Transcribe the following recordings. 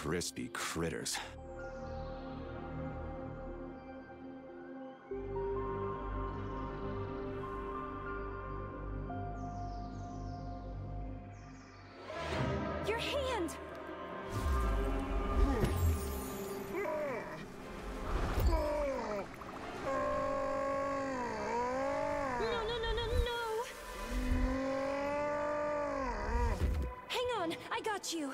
crispy critters. Your hand! No! Hang on, I got you.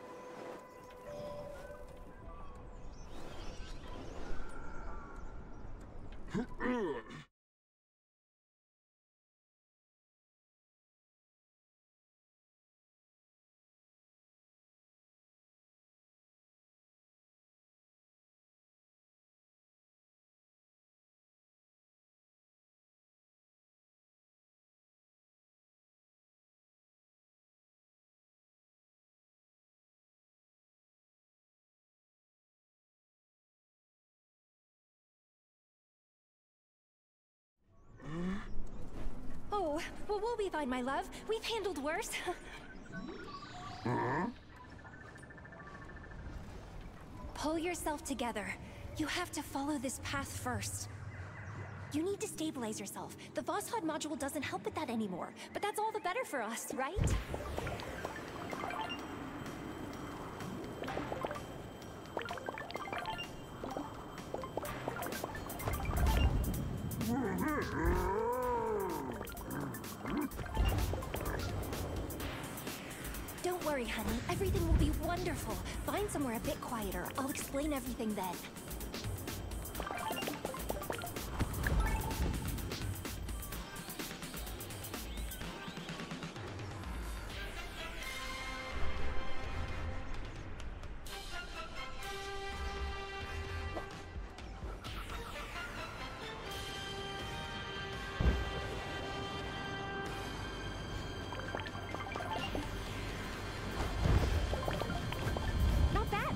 Oh, well, we'll be fine, my love. We've handled worse. Pull yourself together. You have to follow this path first. You need to stabilize yourself. The Voskhod module doesn't help with that anymore, but that's all the better for us, right? Don't worry, honey. Everything will be wonderful. Find somewhere a bit quieter. I'll explain everything then. Not bad.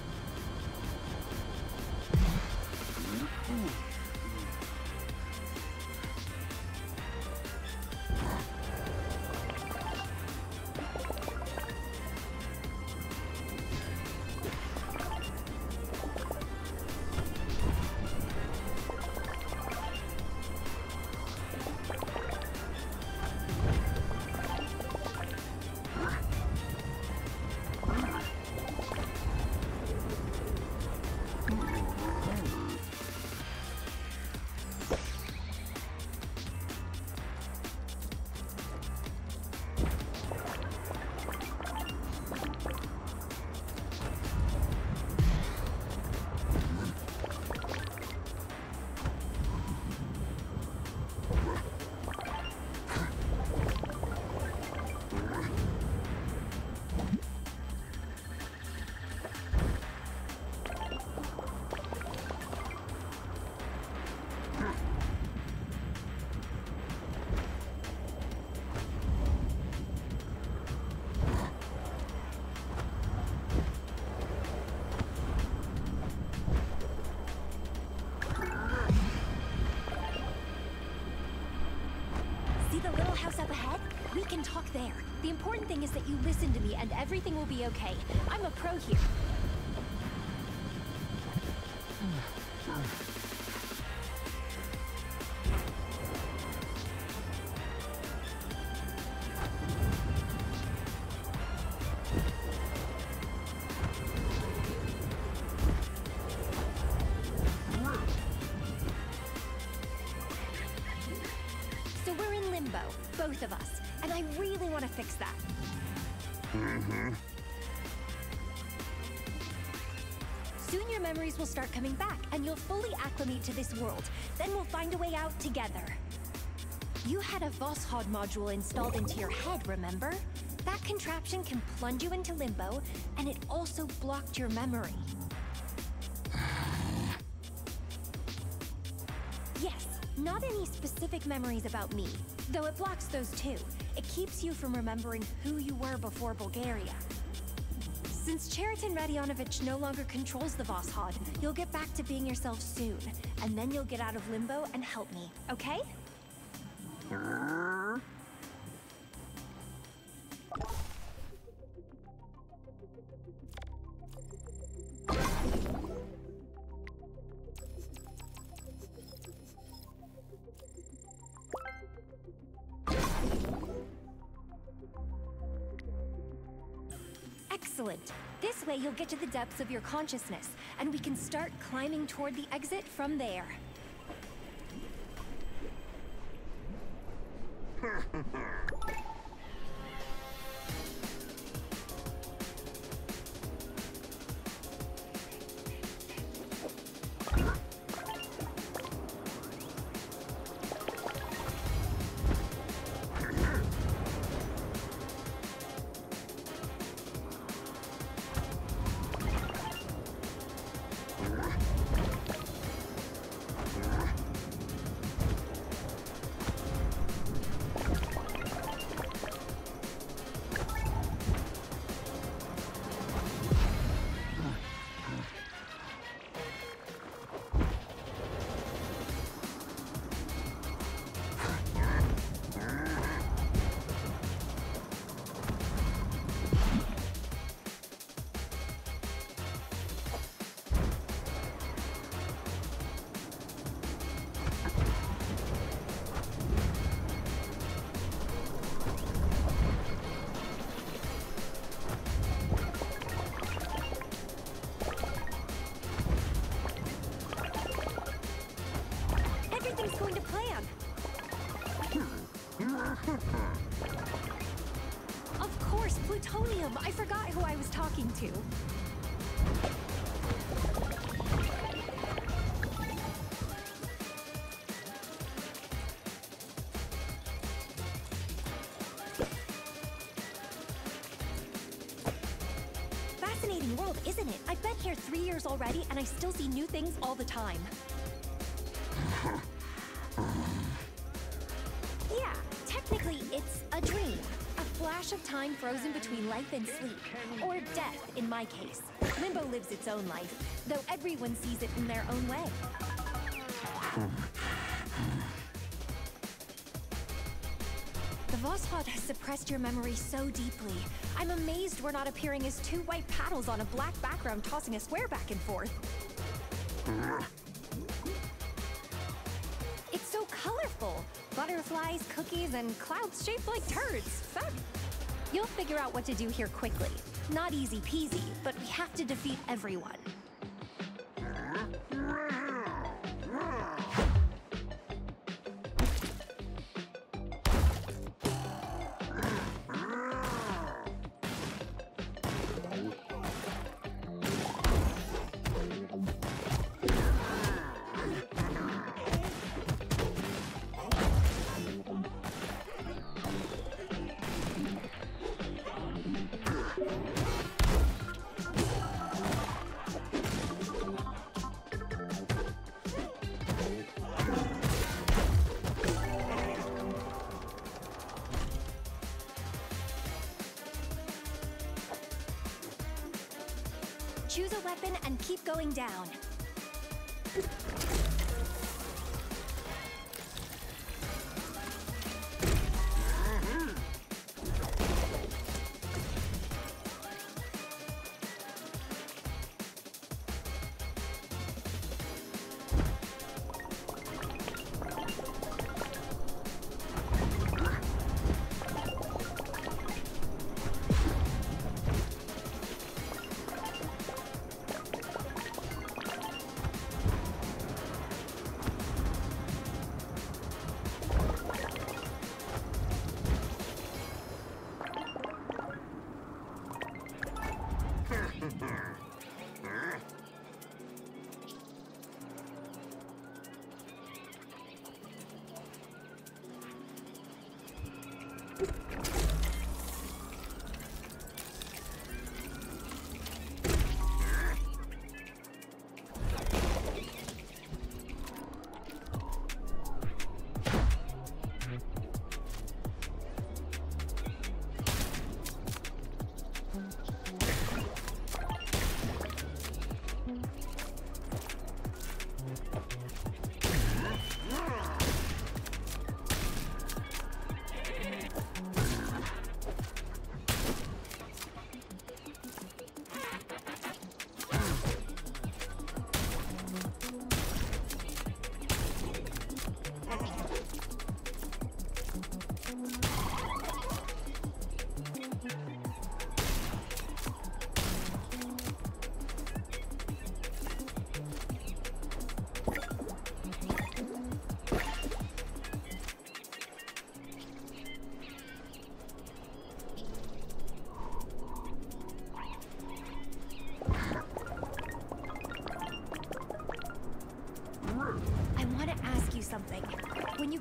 See the little house up ahead? We can talk there. The important thing is that you listen to me and everything will be okay. I'm a pro here. So we're in limbo, both of us, and I really want to fix that. Soon your memories will start coming back, and you'll fully acclimate to this world. Then we'll find a way out together. You had a Voskhod module installed into your head, remember? That contraption can plunge you into limbo, and it also blocked your memory. Yes, not any specific memories about me, though it blocks those too. It keeps you from remembering who you were before Bulgaria. Since Cheriton Radionovich no longer controls the Voskhod, you'll get back to being yourself soon, and then you'll get out of limbo and help me, okay? Excellent. This way you'll get to the depths of your consciousness, and we can start climbing toward the exit from there. Of course, plutonium! I forgot who I was talking to. Fascinating world, isn't it? I've been here 3 years already, and I still see new things all the time. Yeah, technically it's a dream. A flash of time frozen between life and sleep. Or death, in my case. Limbo lives its own life, though everyone sees it in their own way. The Voskhod has suppressed your memory so deeply. I'm amazed we're not appearing as two white paddles on a black background tossing a square back and forth. It's so colorful. Butterflies, cookies, and clouds shaped like turds. Fun. You'll figure out what to do here quickly. Not easy peasy, but we have to defeat everyone. Choose a weapon and keep going down.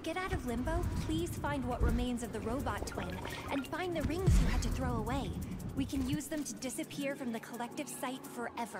get out of Limbo, please find what remains of the robot twin, and find the rings you had to throw away. We can use them to disappear from the Kollektiv site forever.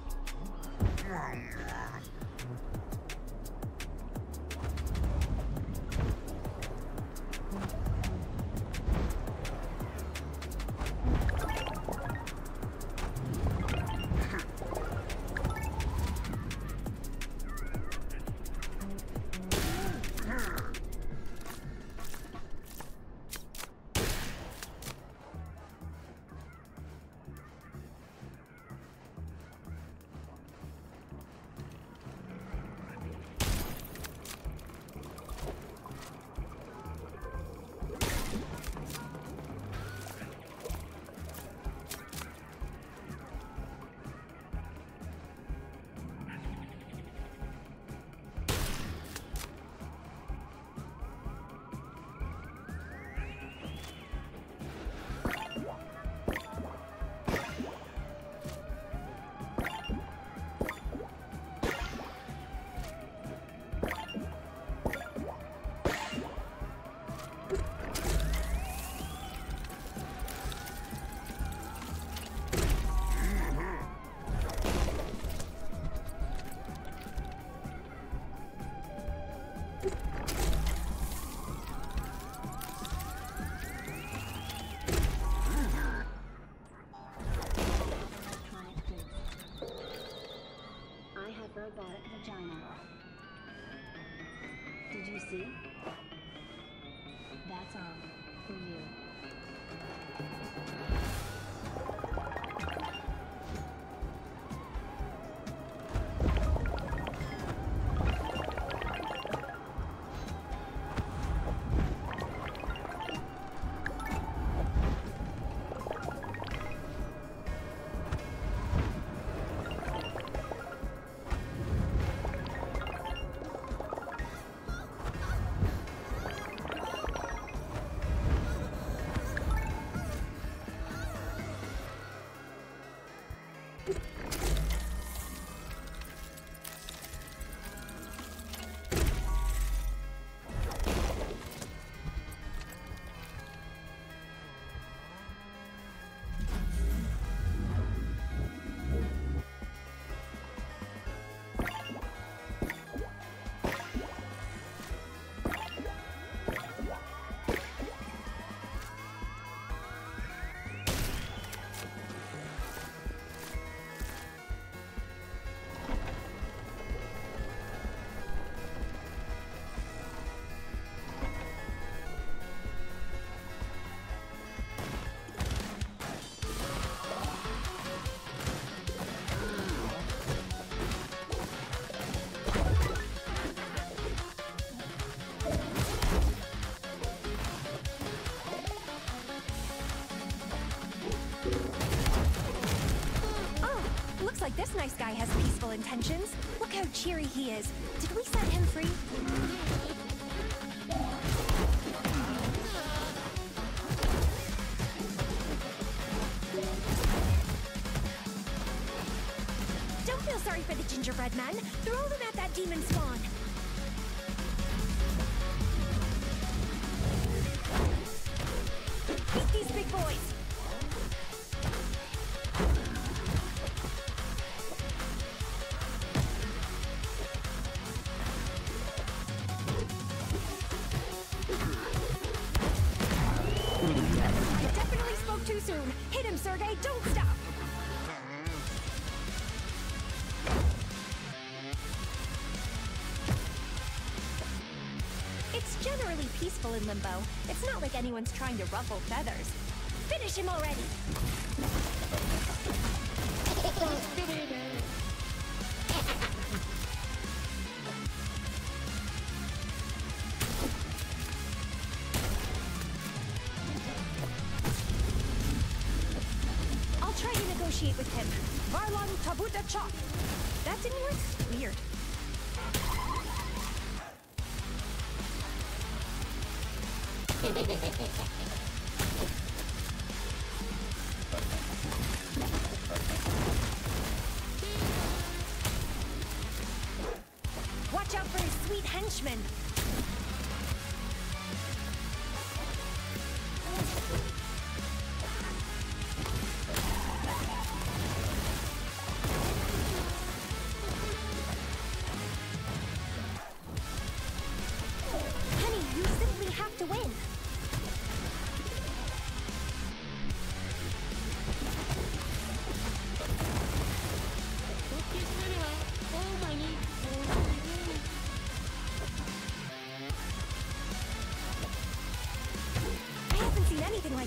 Robotic vagina. Did you see? That's all for you. Like this nice guy has peaceful intentions. Look how cheery he is. Did we set him free? Don't feel sorry for the gingerbread men. Throw them at that demon spawn. Beat these big boys. Too soon. Hit him, Sergey. Don't stop. It's generally peaceful in Limbo. It's not like anyone's trying to ruffle feathers. Finish him already. Negotiate with him. Varlon Tabuta Chop. That didn't work? Weird. Watch out for his sweet henchmen.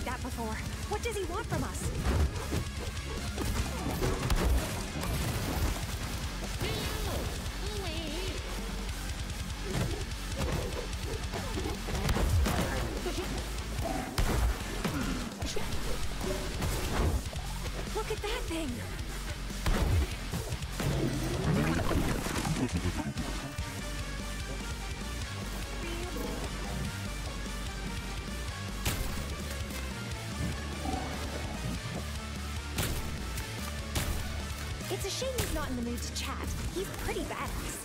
that before. What does he want from us? Look at that thing! It's a shame he's not in the mood to chat. He's pretty badass.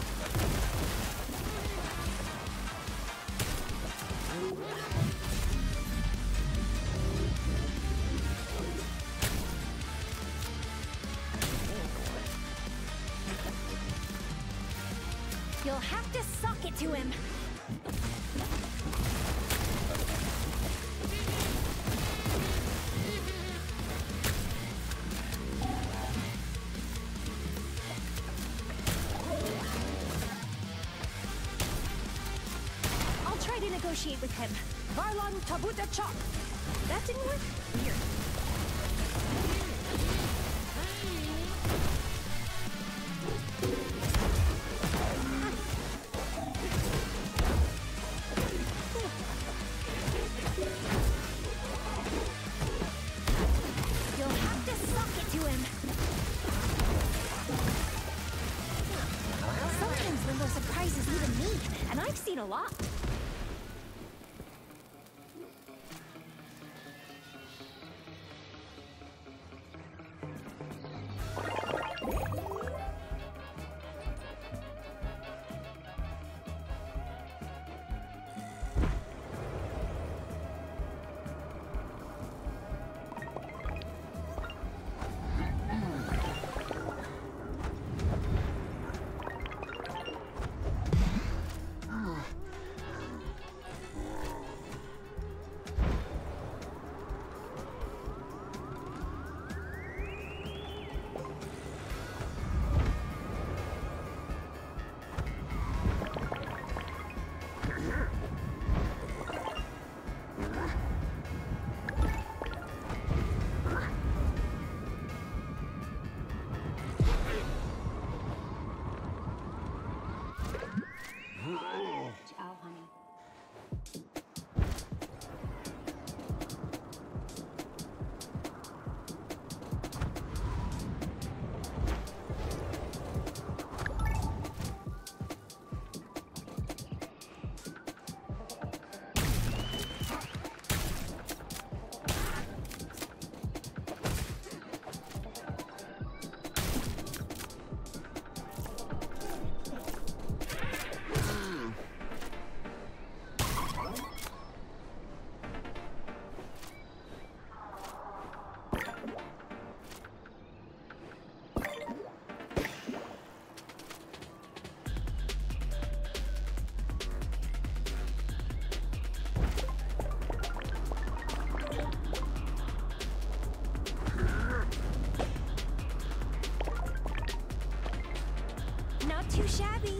You'll have to suck it to him. I'll try to negotiate with him. Varlon Tabuta Chop. That didn't work? Weird. A lot. Ciao, honey. Not too shabby.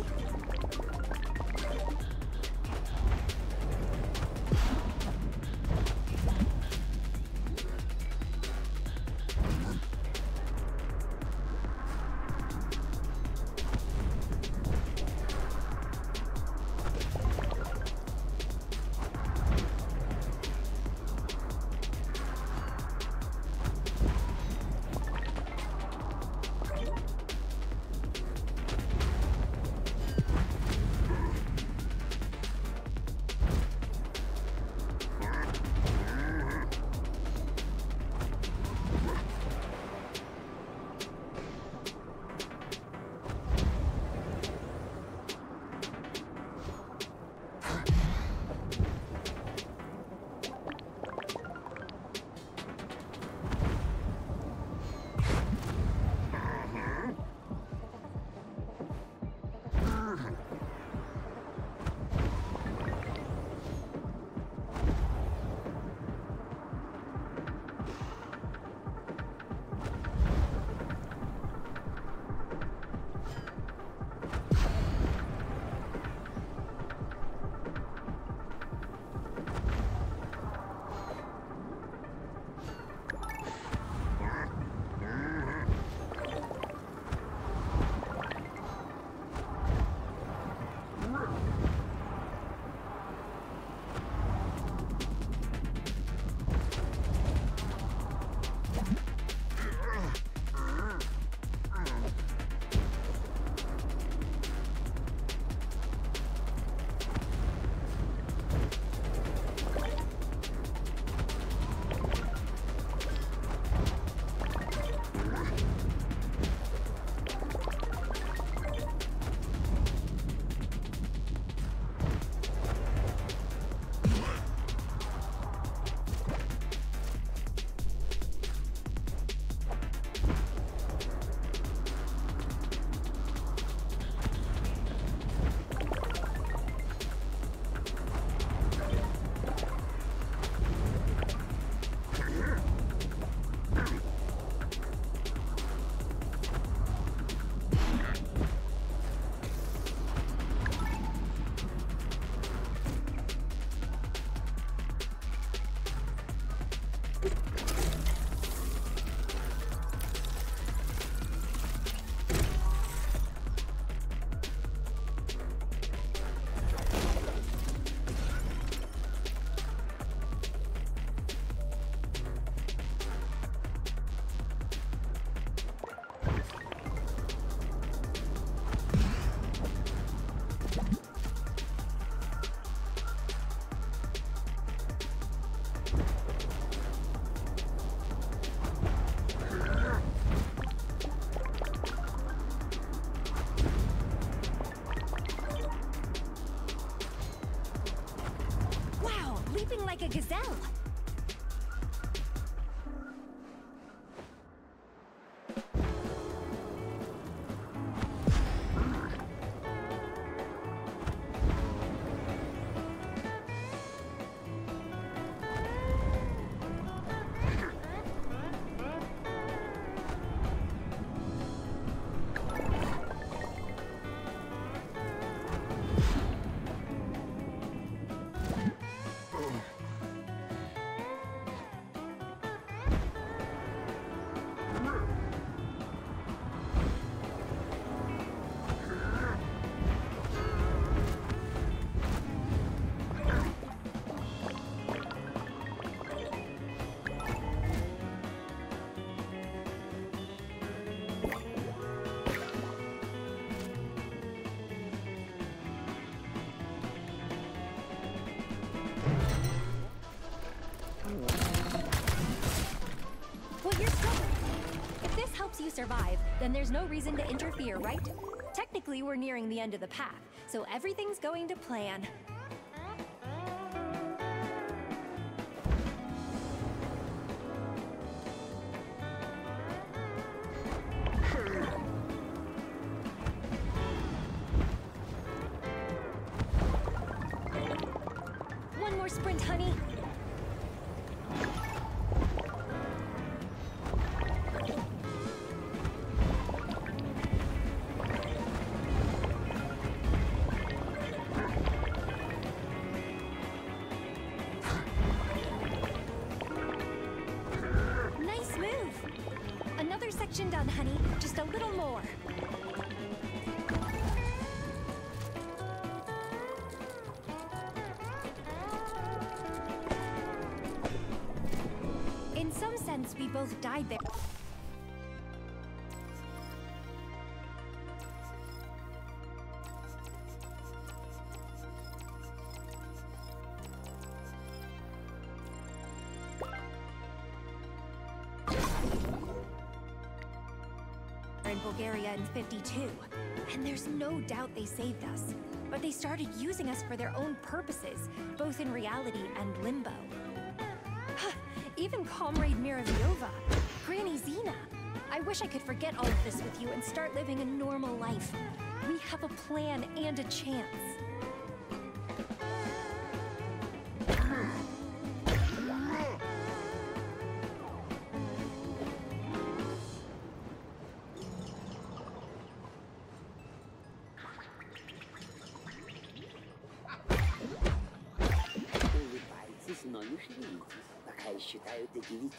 Well, you're still... If this helps you survive, then there's no reason to interfere, right? Technically, we're nearing the end of the path, so everything's going to plan. One more sprint, honey. Nice move. Another section done, honey. Just a little more. In some sense, we both died there. In Bulgaria in '52, and there's no doubt they saved us. But they started using us for their own purposes, both in reality and limbo. Even Comrade Miraviova, Granny Zena. I wish I could forget all of this with you and start living a normal life. We have a plan and a chance. Улыбайтесь, но не шевелитесь, пока я считаю до 9.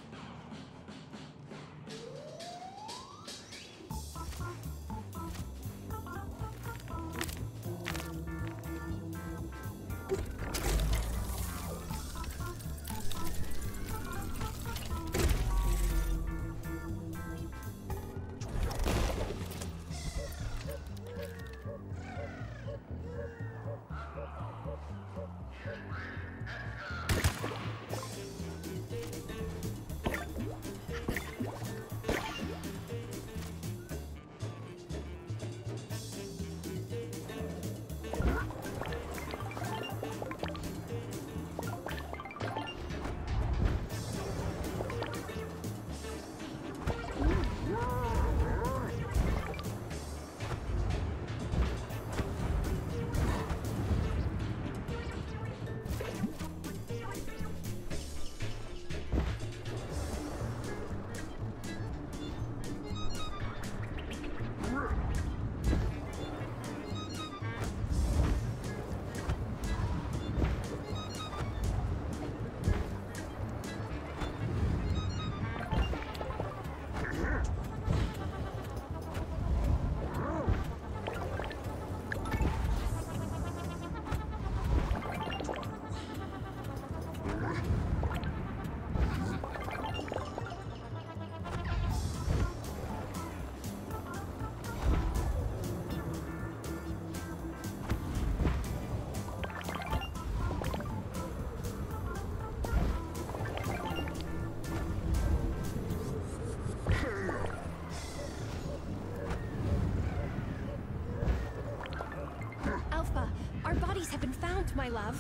Our bodies have been found, my love.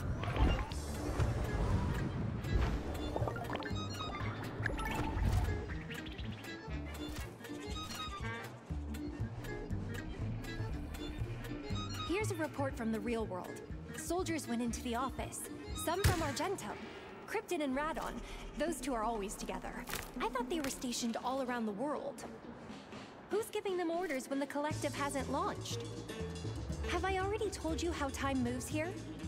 Here's a report from the real world. Soldiers went into the office. Some from Argentum. Krypton and Radon. Those two are always together. I thought they were stationed all around the world. Who's giving them orders when the Kollektiv hasn't launched? Have I already told you how time moves here?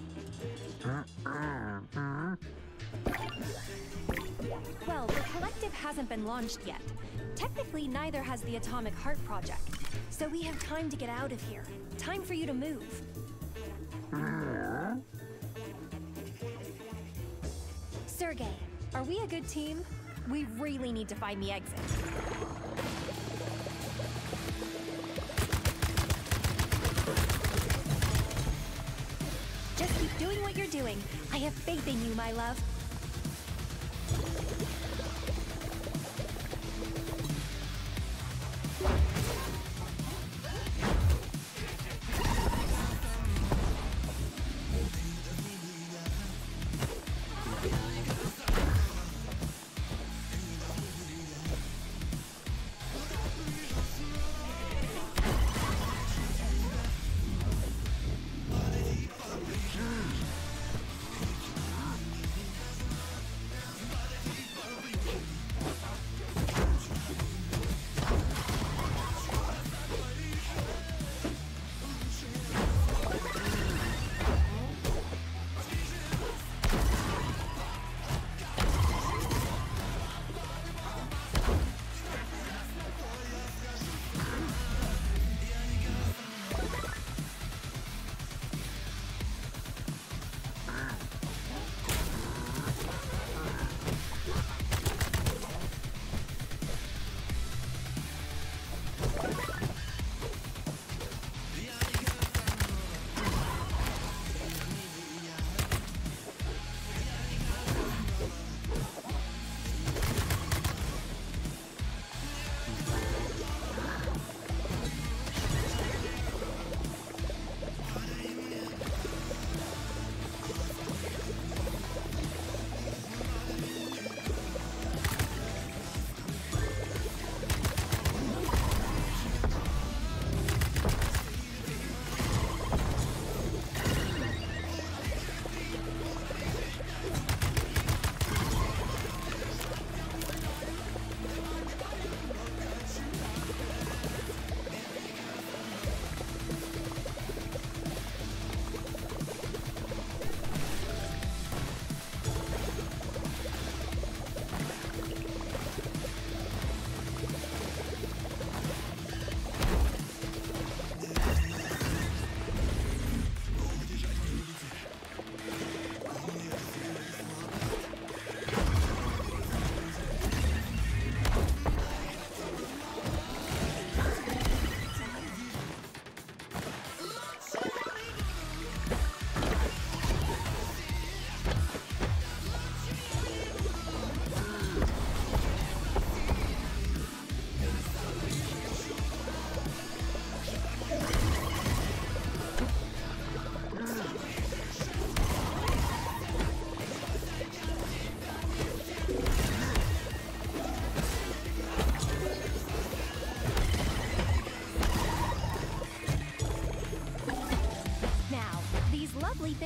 Well, the Kollektiv hasn't been launched yet. Technically, neither has the Atomic Heart Project. So we have time to get out of here. Time for you to move. Sergey, are we a good team? We really need to find the exit. Just keep doing what you're doing. I have faith in you, my love.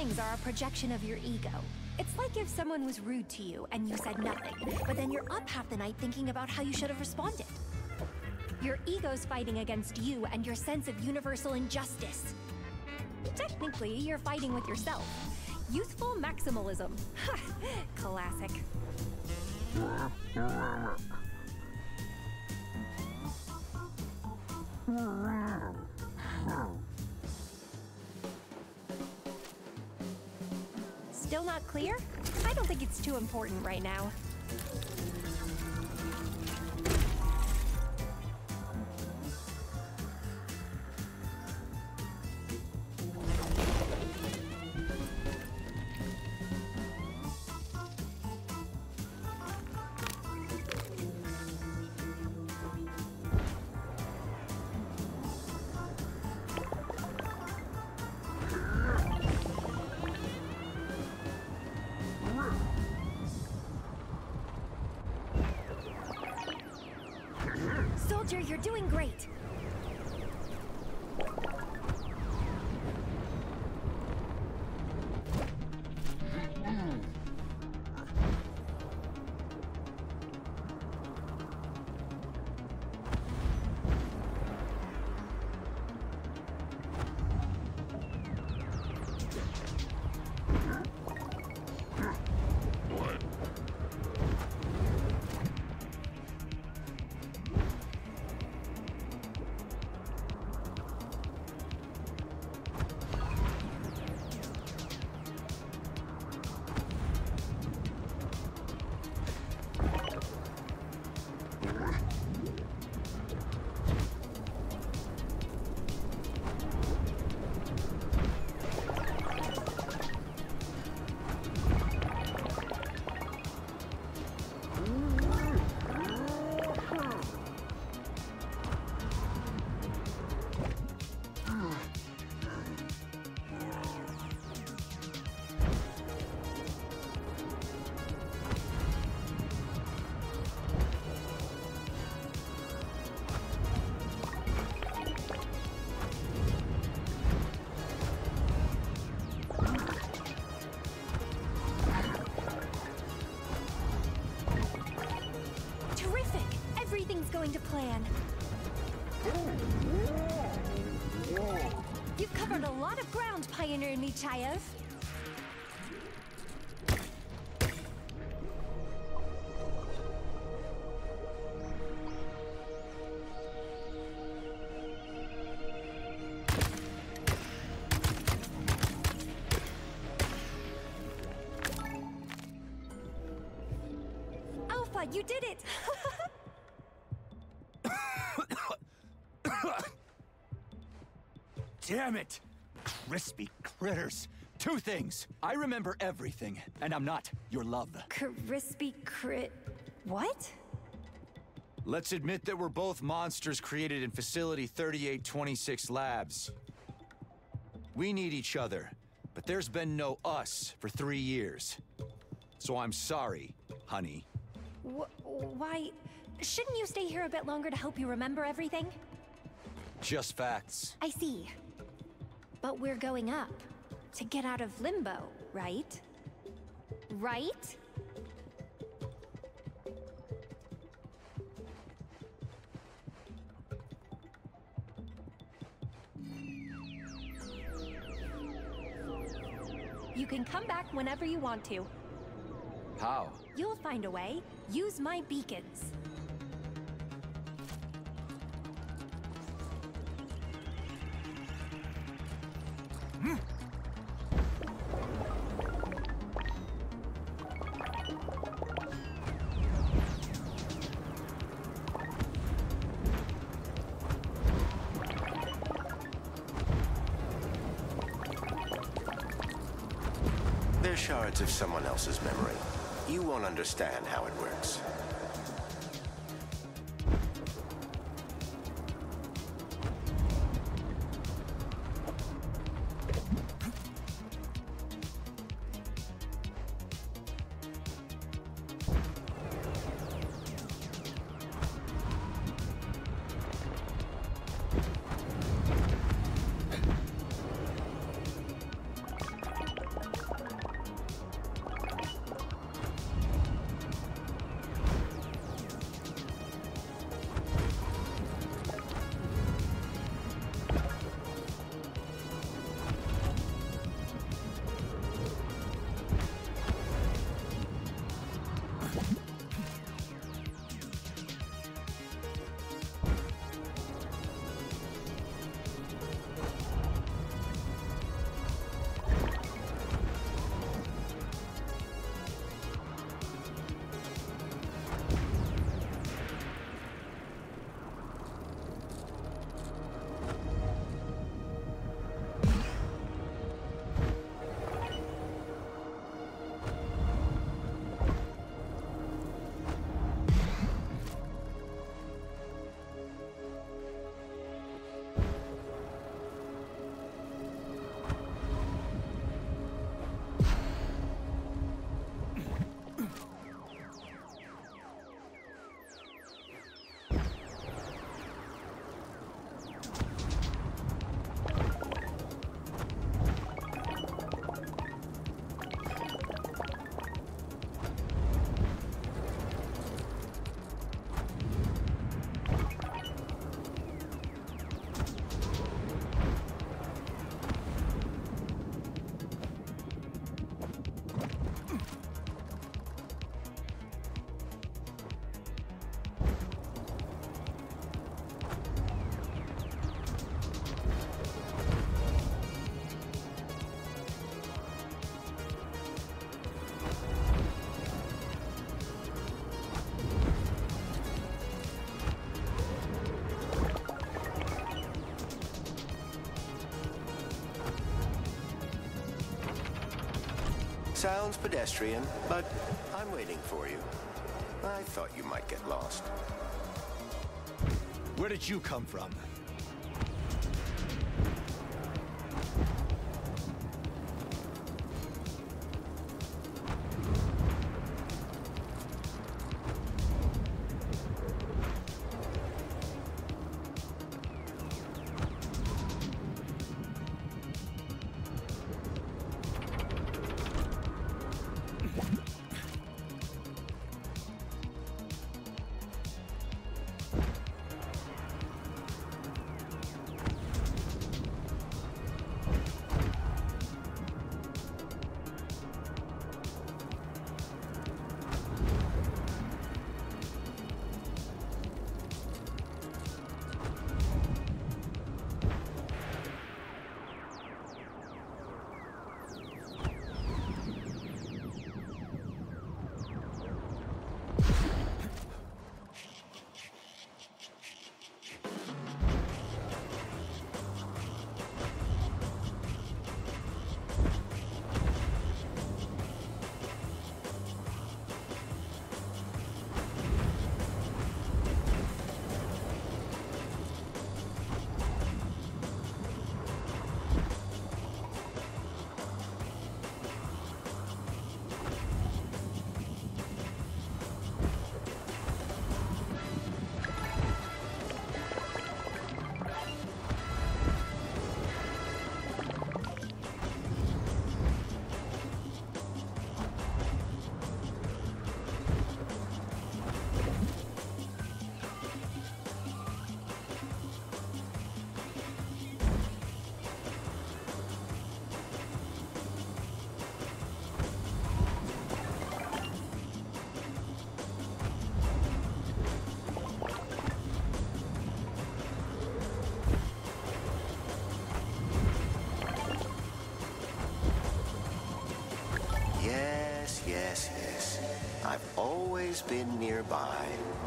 feelings are a projection of your ego. It's like if someone was rude to you and you said nothing, but then you're up half the night thinking about how you should have responded. Your ego's fighting against you and your sense of universal injustice. Technically, you're fighting with yourself. Youthful maximalism. Classic. Still not clear? I don't think it's too important right now. Soldier, you're doing great. Going to plan. You've covered a lot of ground, Pioneer Nechayev. Alpha, you did it! Damn it! Crispy critters. Two things. I remember everything, and I'm not your love. Crispy crit... what? Let's admit that we're both monsters created in Facility 3826 Labs. We need each other, but there's been no us for 3 years. So I'm sorry, honey. Why... shouldn't you stay here a bit longer to help you remember everything? Just facts. I see. But we're going up. To get out of limbo, right? Right? You can come back whenever you want to. How? You'll find a way. Use my beacons. They're shards of someone else's memory. You won't understand how it works. Sounds pedestrian, but I'm waiting for you. I thought you might get lost. Where did you come from? Yes. I've always been nearby.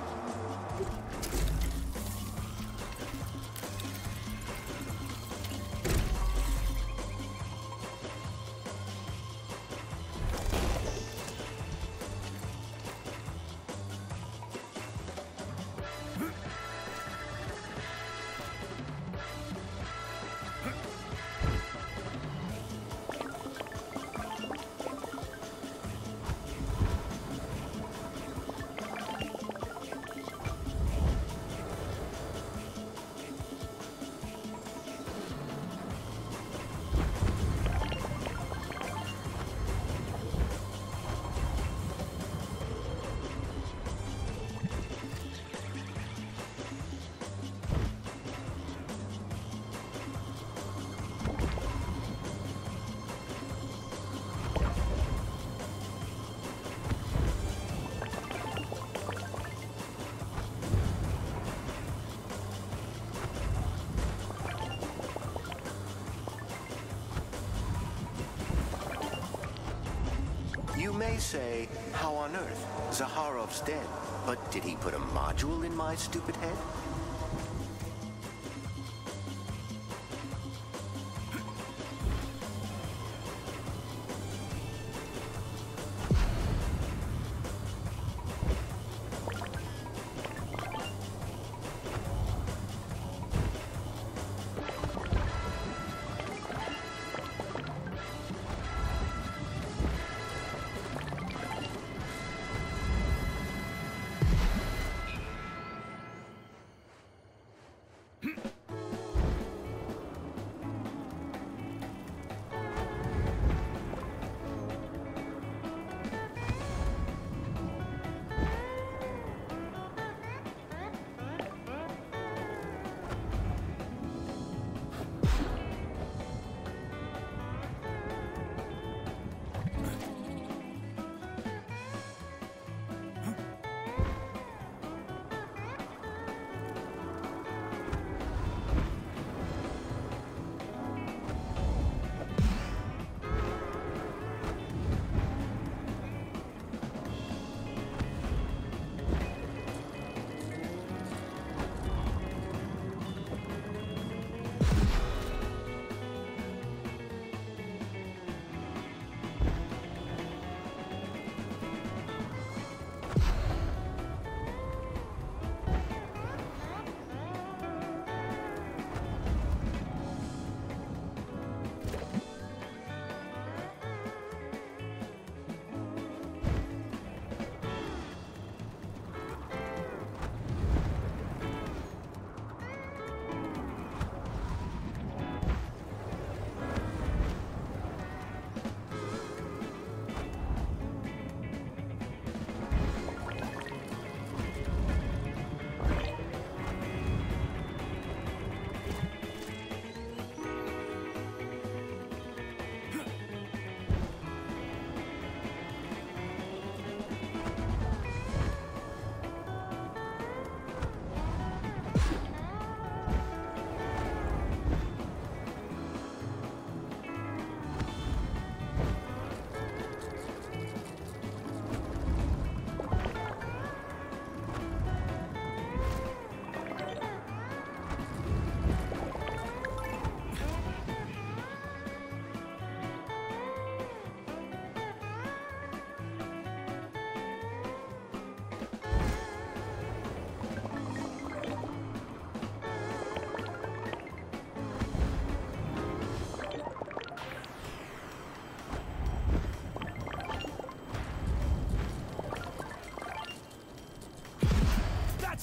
You may say, how on earth? Zaharov's dead. But did he put a module in my stupid head?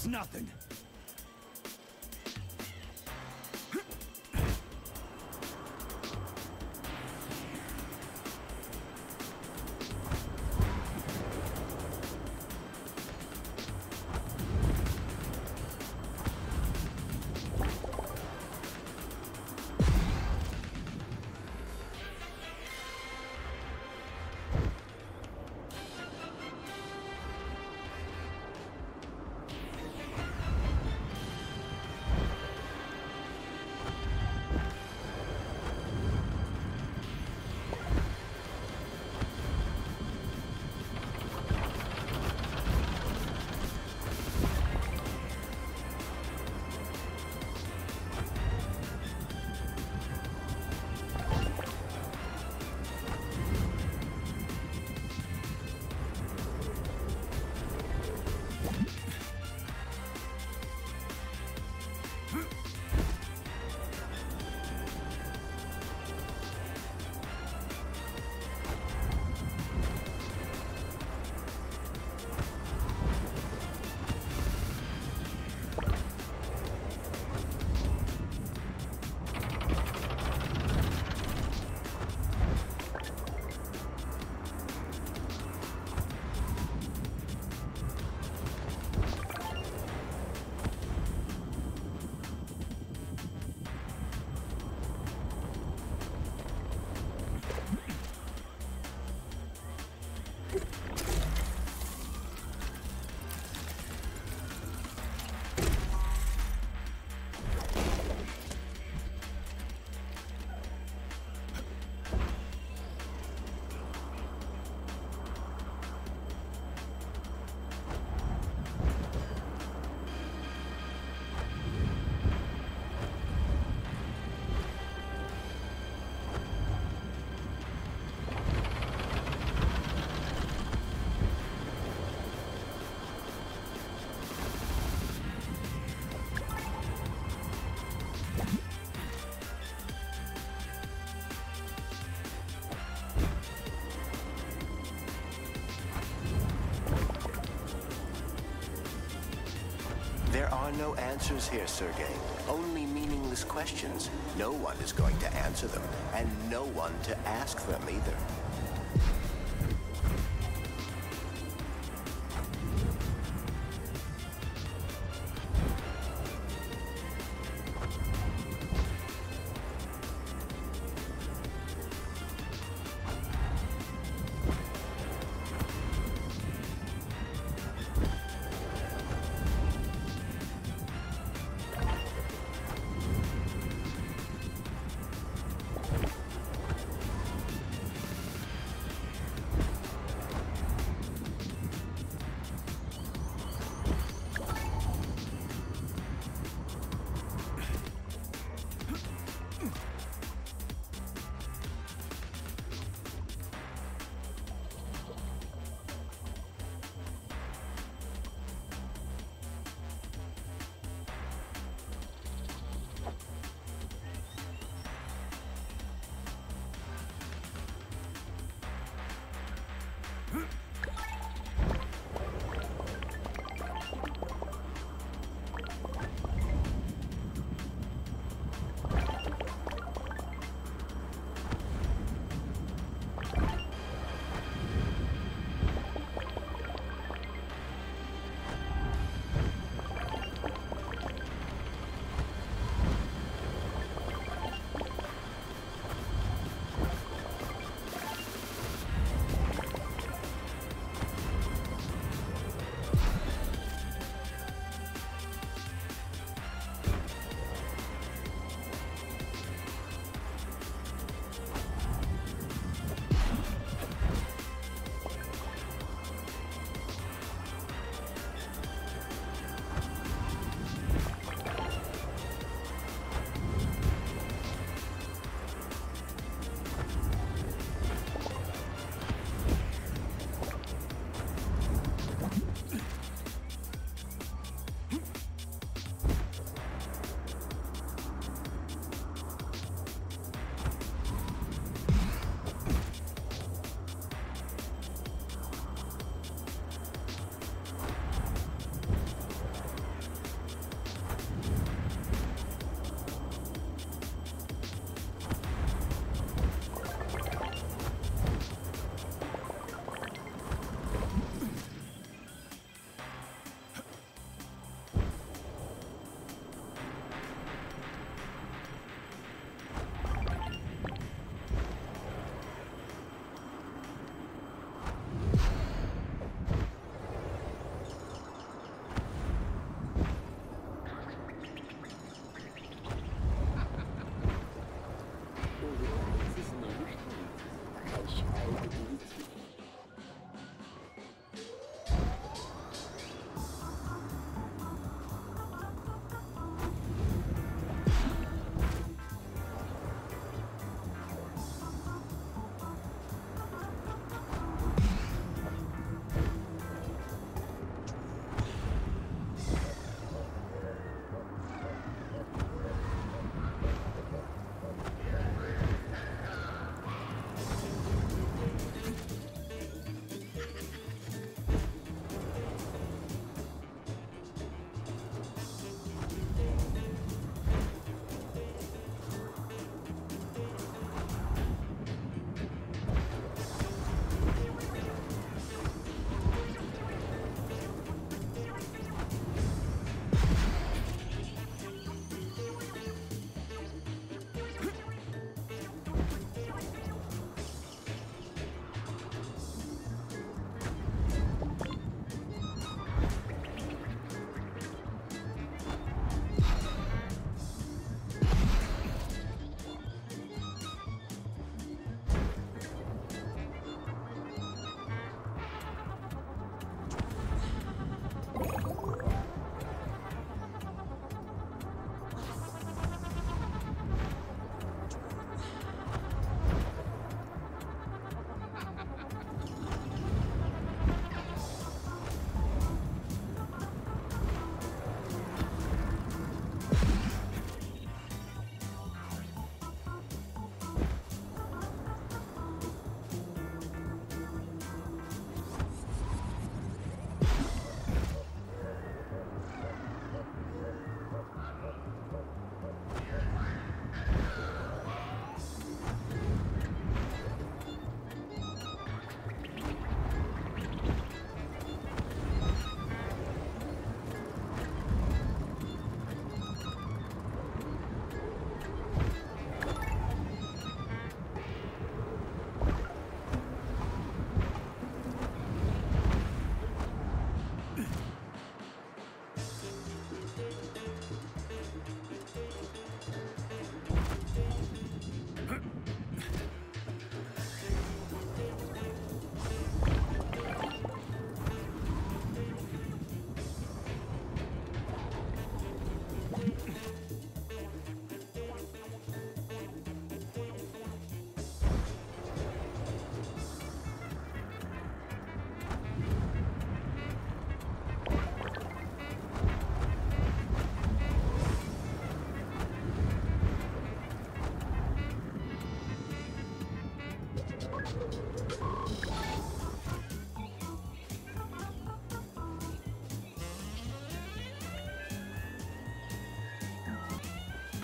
nothing. There are no answers here, Sergey. Only meaningless questions. No one is going to answer them, and no one to ask them either.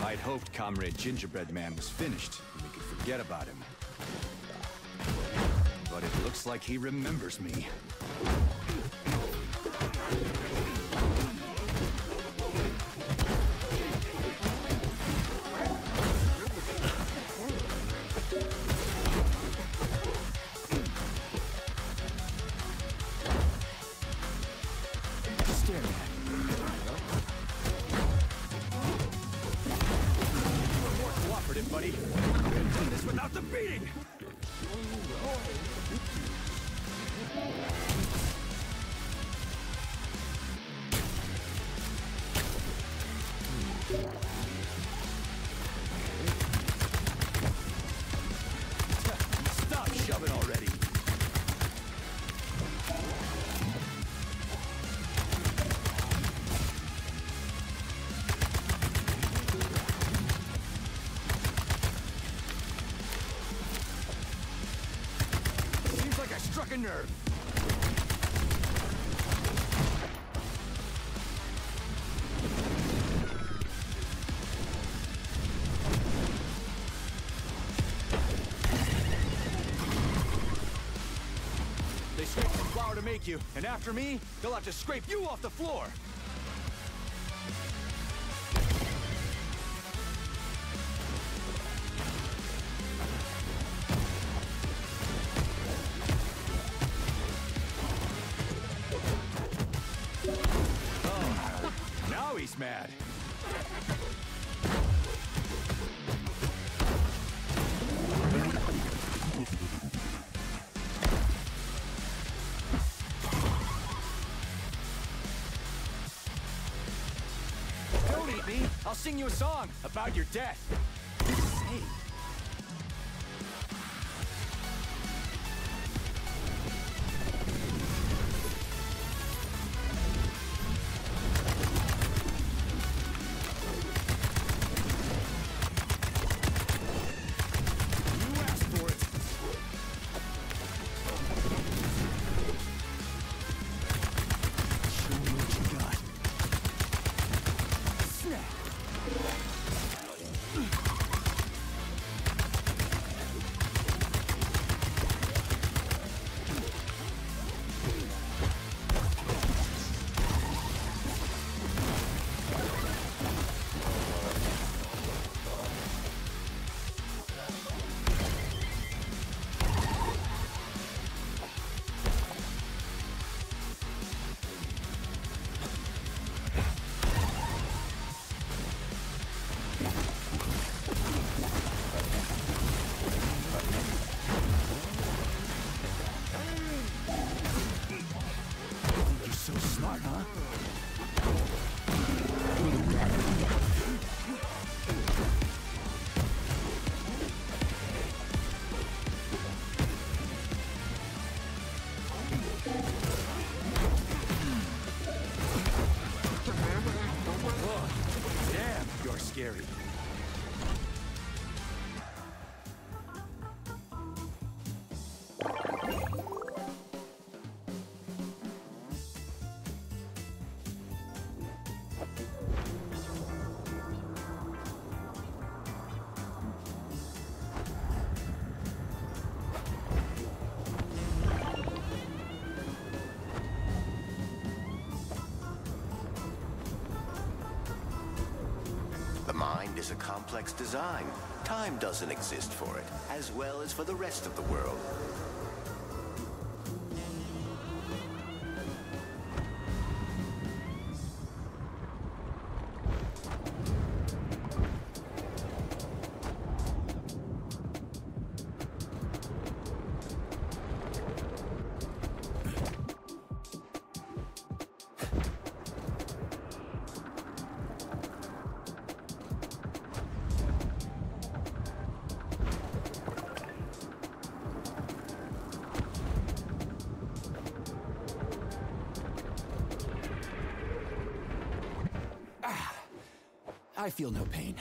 I'd hoped Comrade Gingerbread Man was finished and we could forget about him. But it looks like he remembers me. Buddy, we've done this without the beating! Stop shoving already! Struck a nerve. They scraped some flour to make you, and after me, they'll have to scrape you off the floor. He's mad. Don't eat me. I'll sing you a song about your death. Hey. Scary. Mind is a complex design. Time doesn't exist for it, as well as for the rest of the world. I feel no pain.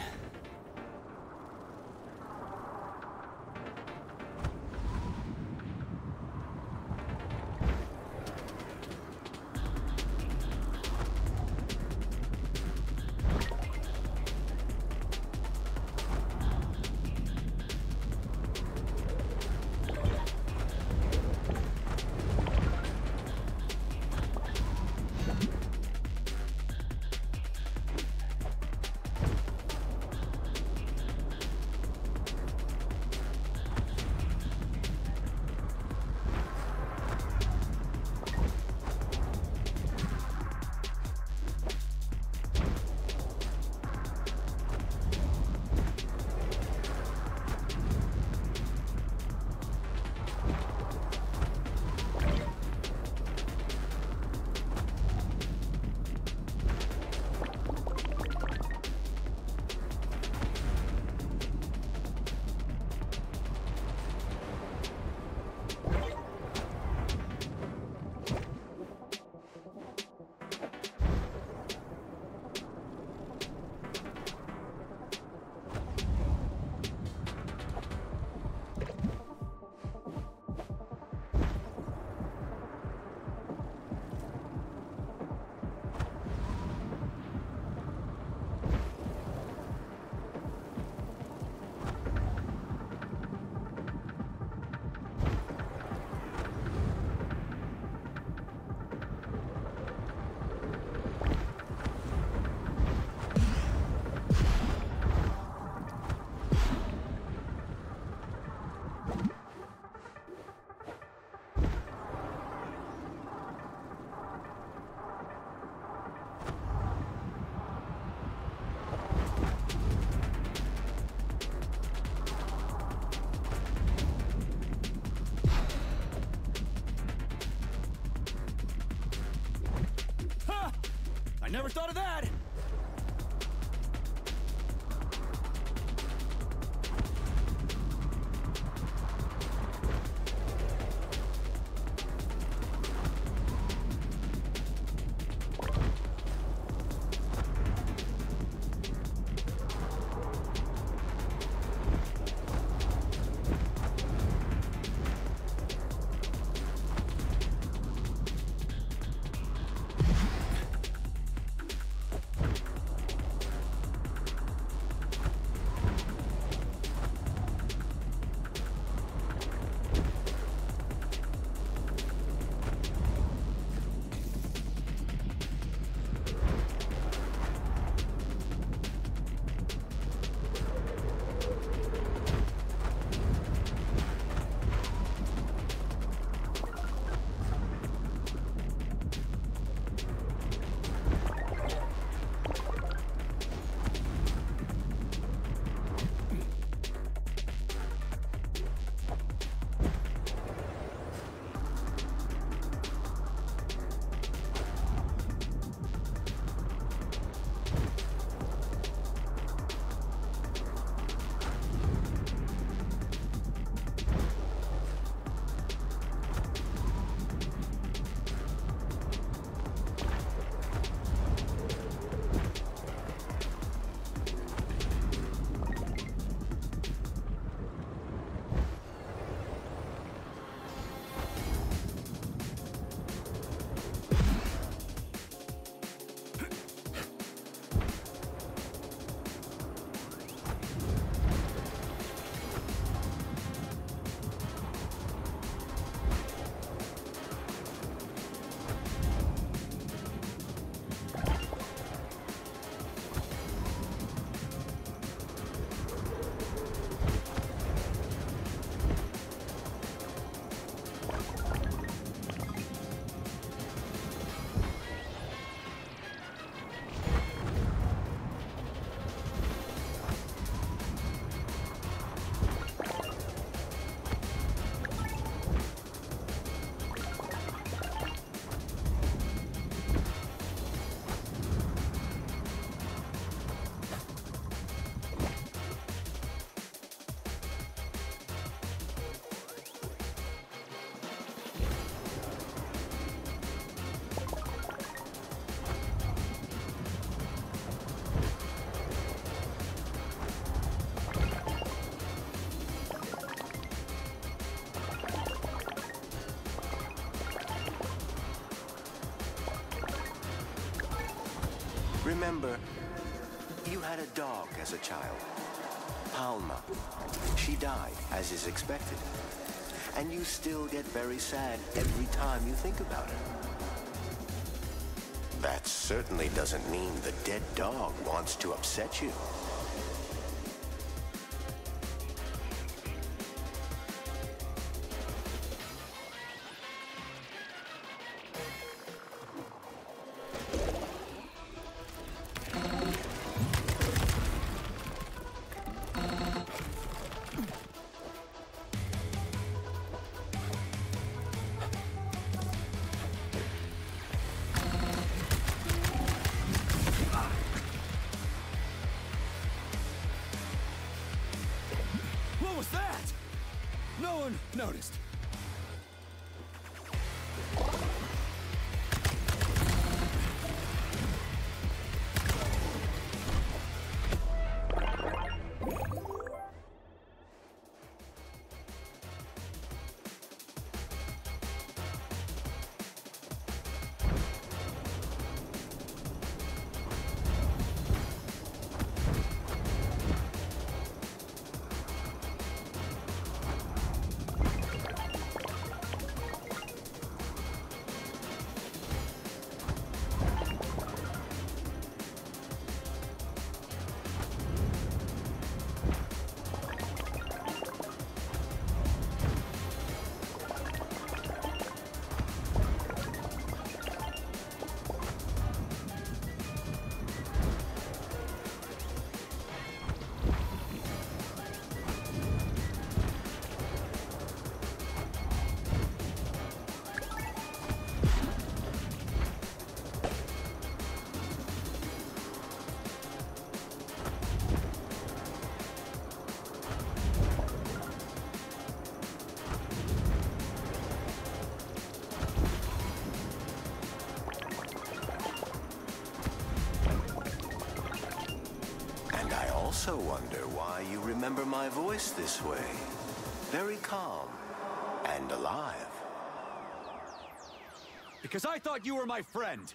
Never thought of that! Remember, you had a dog as a child, Palma. She died, as is expected. And you still get very sad every time you think about her. That certainly doesn't mean the dead dog wants to upset you. What was that? No one noticed. also wonder why you remember my voice this way. Very calm and alive. Because I thought you were my friend.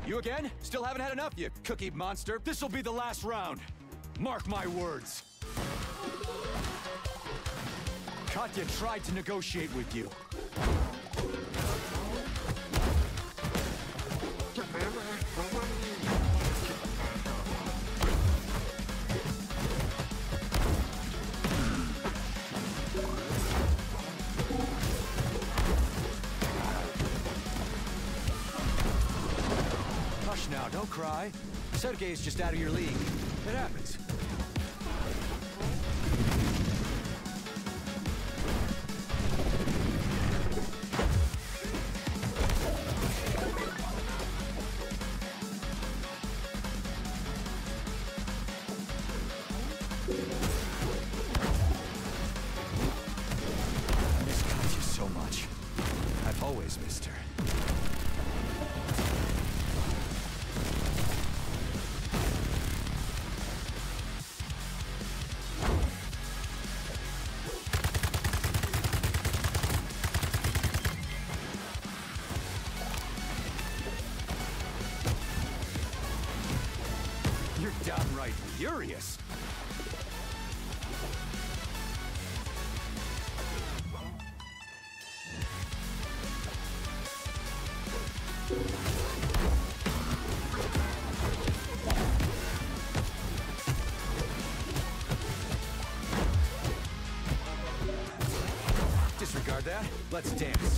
You again? Still haven't had enough, you cookie monster. This'll be the last round. Mark my words. Katya tried to negotiate with you. Hush now, don't cry. Sergey is just out of your league. It happens. I miss Katya so much. I've always missed her. You're downright furious. Disregard that. Let's dance.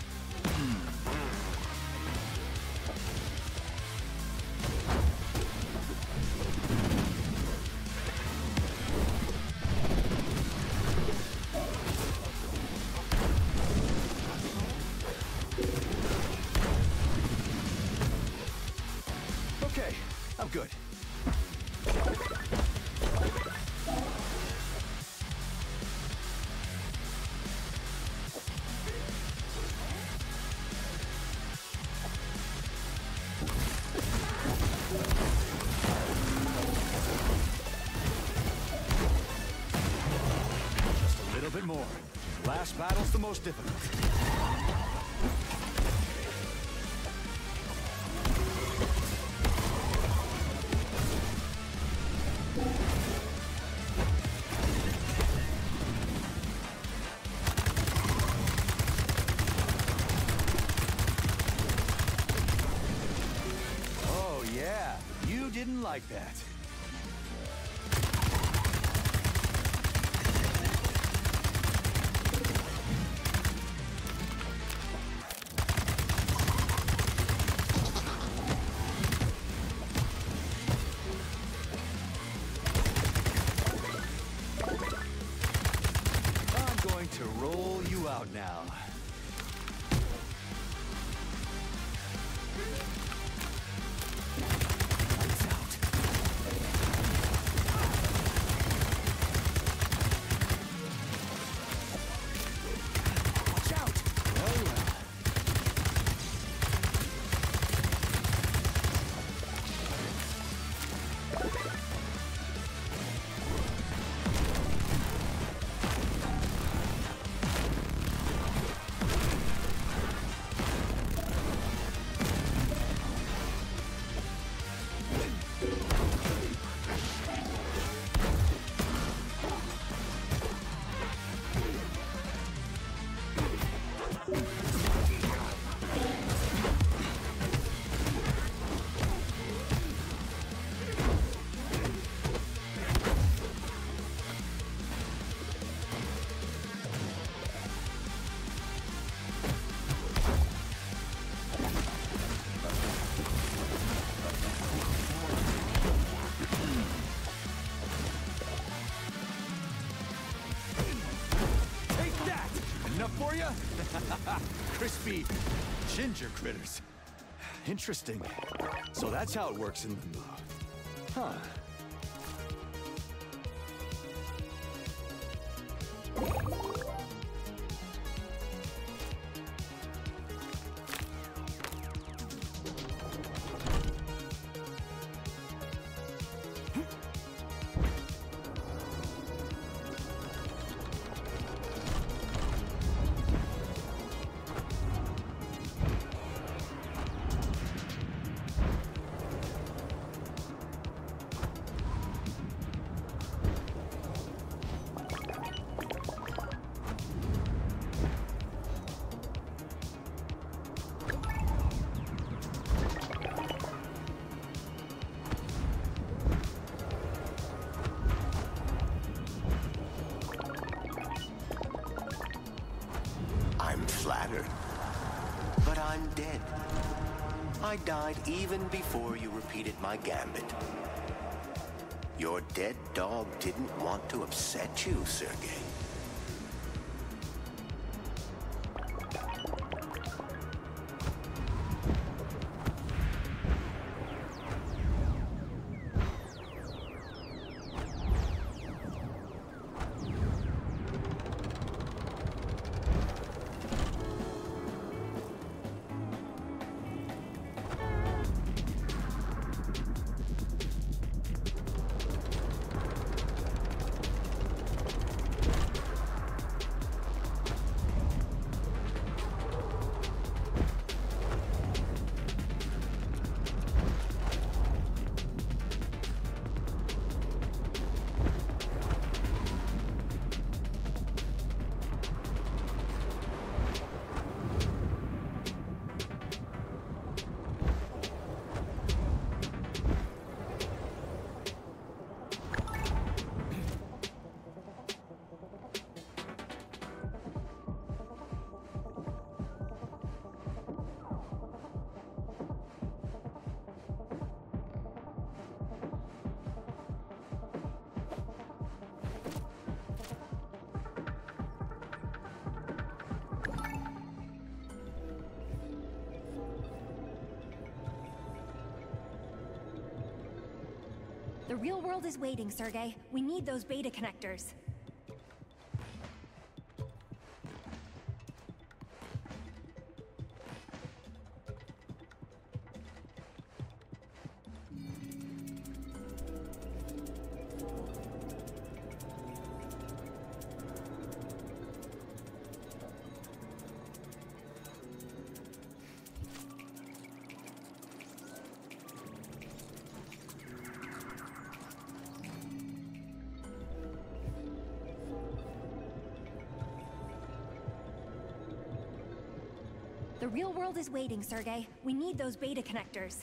Okay, I'm good. Just a little bit more. Last battle's the most difficult. Oh yeah, you didn't like that. I'm going to roll you out now. Lights out. Watch out! Oh well. Take that! Enough for you? Crispy ginger critters. Interesting. So that's how it works in Limbo. Huh. I'm flattered. But I'm dead. I died even before you repeated my gambit. Your dead dog didn't want to upset you, Sergey. The real world is waiting, Sergey. We need those beta connectors. The real world is waiting, Sergey. We need those beta connectors.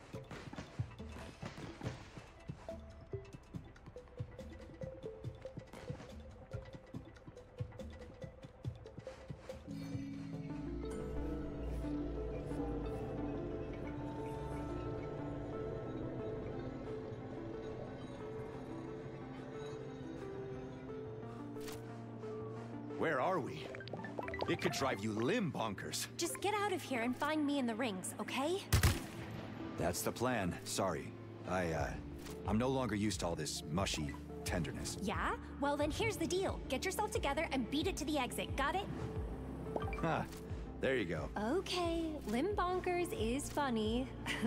Where are we? It could drive you limb bonkers. Just get out of here and find me in the rings, okay? That's the plan. Sorry. I'm no longer used to all this mushy tenderness. Yeah? Well then here's the deal. Get yourself together and beat it to the exit, got it? Huh. There you go. Okay, limb bonkers is funny.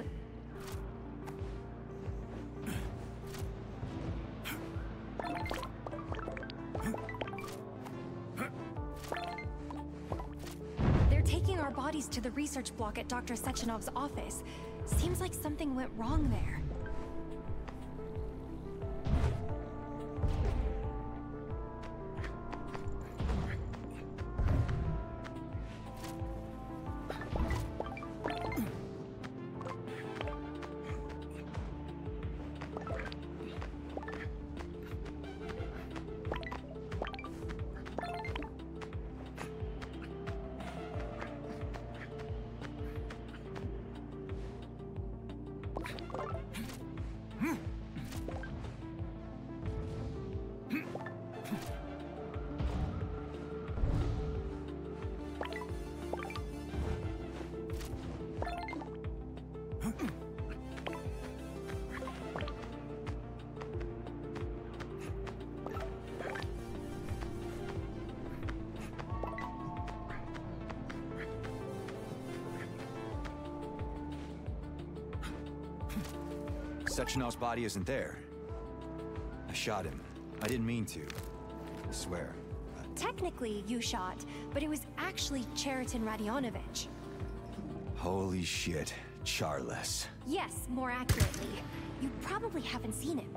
Our bodies to the research block at Dr. Sechenov's office. Seems like something went wrong there. Sechenov's body isn't there. I shot him. I didn't mean to. I swear. Technically, you shot, but it was actually Cheriton Radionovich. Holy shit. Char-LES. Yes, more accurately. You probably haven't seen him.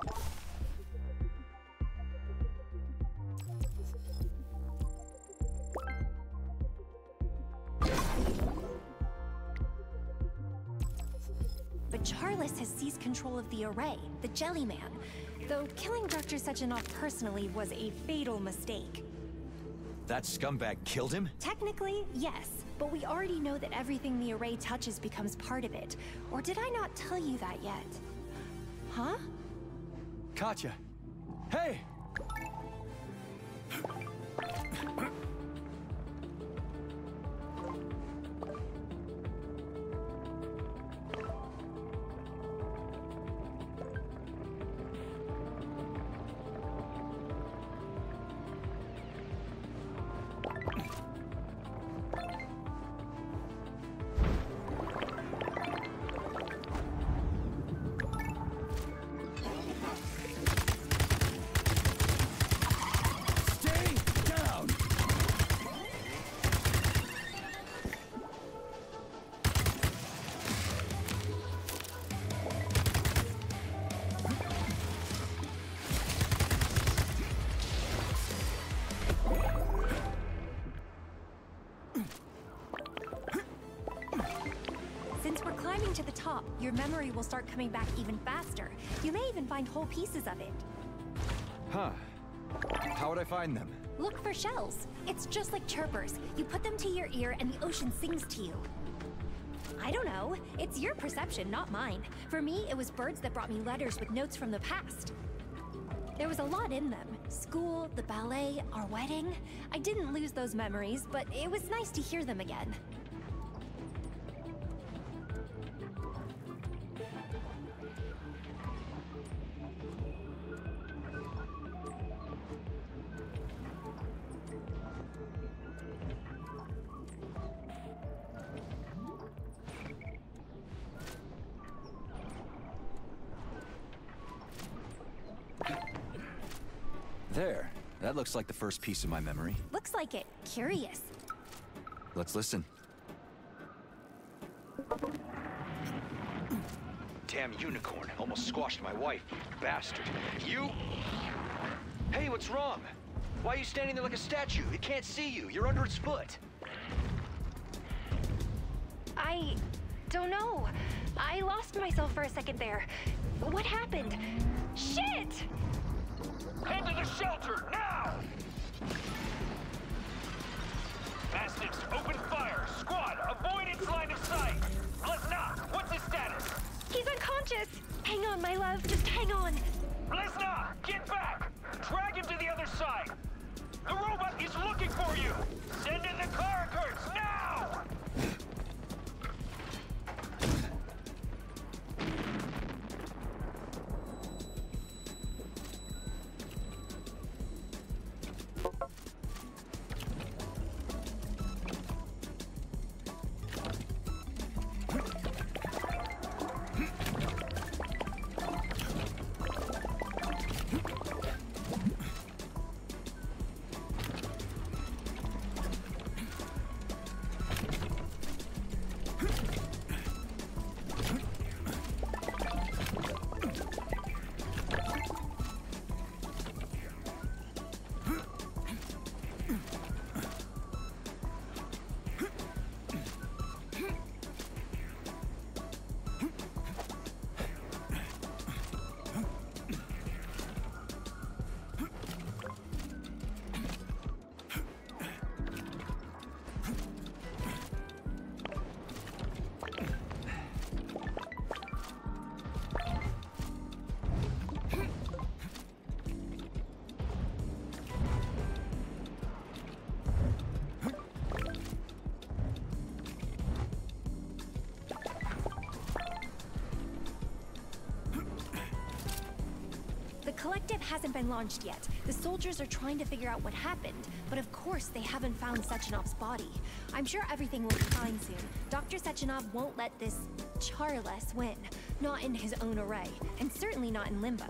But Char-LES has seized control of the array, the Jelly Man, though killing Dr. Sechenov personally was a fatal mistake. That scumbag killed him? Technically, yes. But we already know that everything the array touches becomes part of it. Or did I not tell you that yet? Huh? Katya! Hey! To the top, your memory will start coming back even faster. You may even find whole pieces of it. Huh. How would I find them? Look for shells. It's just like chirpers. You put them to your ear and the ocean sings to you. I don't know. It's your perception, not mine. For me, it was birds that brought me letters with notes from the past. There was a lot in them. School, the ballet, our wedding. I didn't lose those memories, but it was nice to hear them again. There. That looks like the first piece of my memory. Looks like it. Curious. Let's listen. Damn unicorn. Almost squashed my wife, you bastard. You... Hey, what's wrong? Why are you standing there like a statue? It can't see you. You're under its foot. I don't know. I lost myself for a second there. What happened? Shit! Head to the shelter, now! Mastiffs, open fire! Squad, avoid its line of sight! Lesna, what's his status? He's unconscious! Hang on, my love, just hang on! Lesna, get back! Drag him to the other side! The robot is looking for you! Send in the clericers, now! The Kollektiv hasn't been launched yet. The soldiers are trying to figure out what happened, but of course they haven't found Sechenov's body. I'm sure everything will be fine soon. Dr. Sechenov won't let this Char-LES win. Not in his own array, and certainly not in Limbo.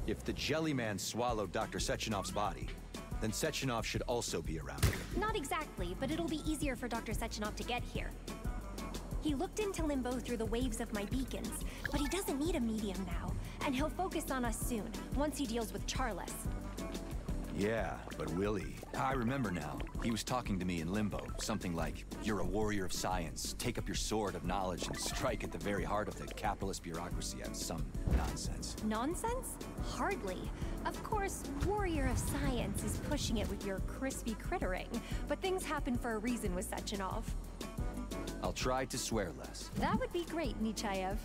If the Jellyman swallowed Dr. Sechenov's body, then Sechenov should also be around here. Not exactly, but it'll be easier for Dr. Sechenov to get here. He looked into Limbo through the waves of my beacons, but he doesn't need a medium now, and he'll focus on us soon, once he deals with Char-LES. Yeah, but will he? I remember now. He was talking to me in Limbo. Something like, you're a warrior of science. Take up your sword of knowledge and strike at the very heart of the capitalist bureaucracy. And some nonsense. Nonsense? Hardly. Of course, warrior of science is pushing it with your crispy crittering, but things happen for a reason with Sechenov. I'll try to swear less. That would be great, Nechayev.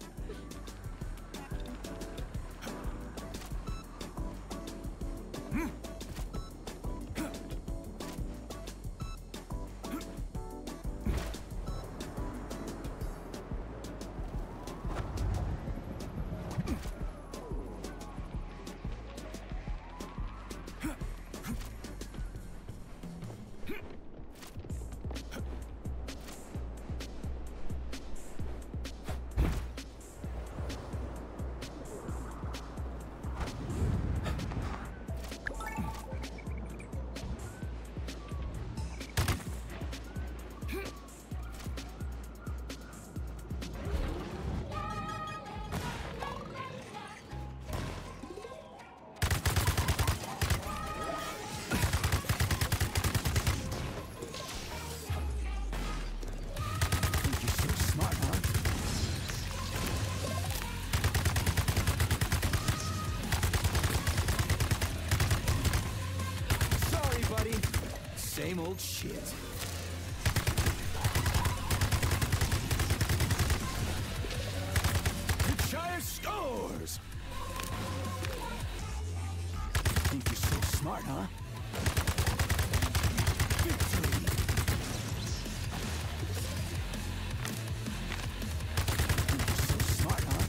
Same old shit. Nechayev scores! Think you're so smart, huh? Victory! Think you're so smart, huh?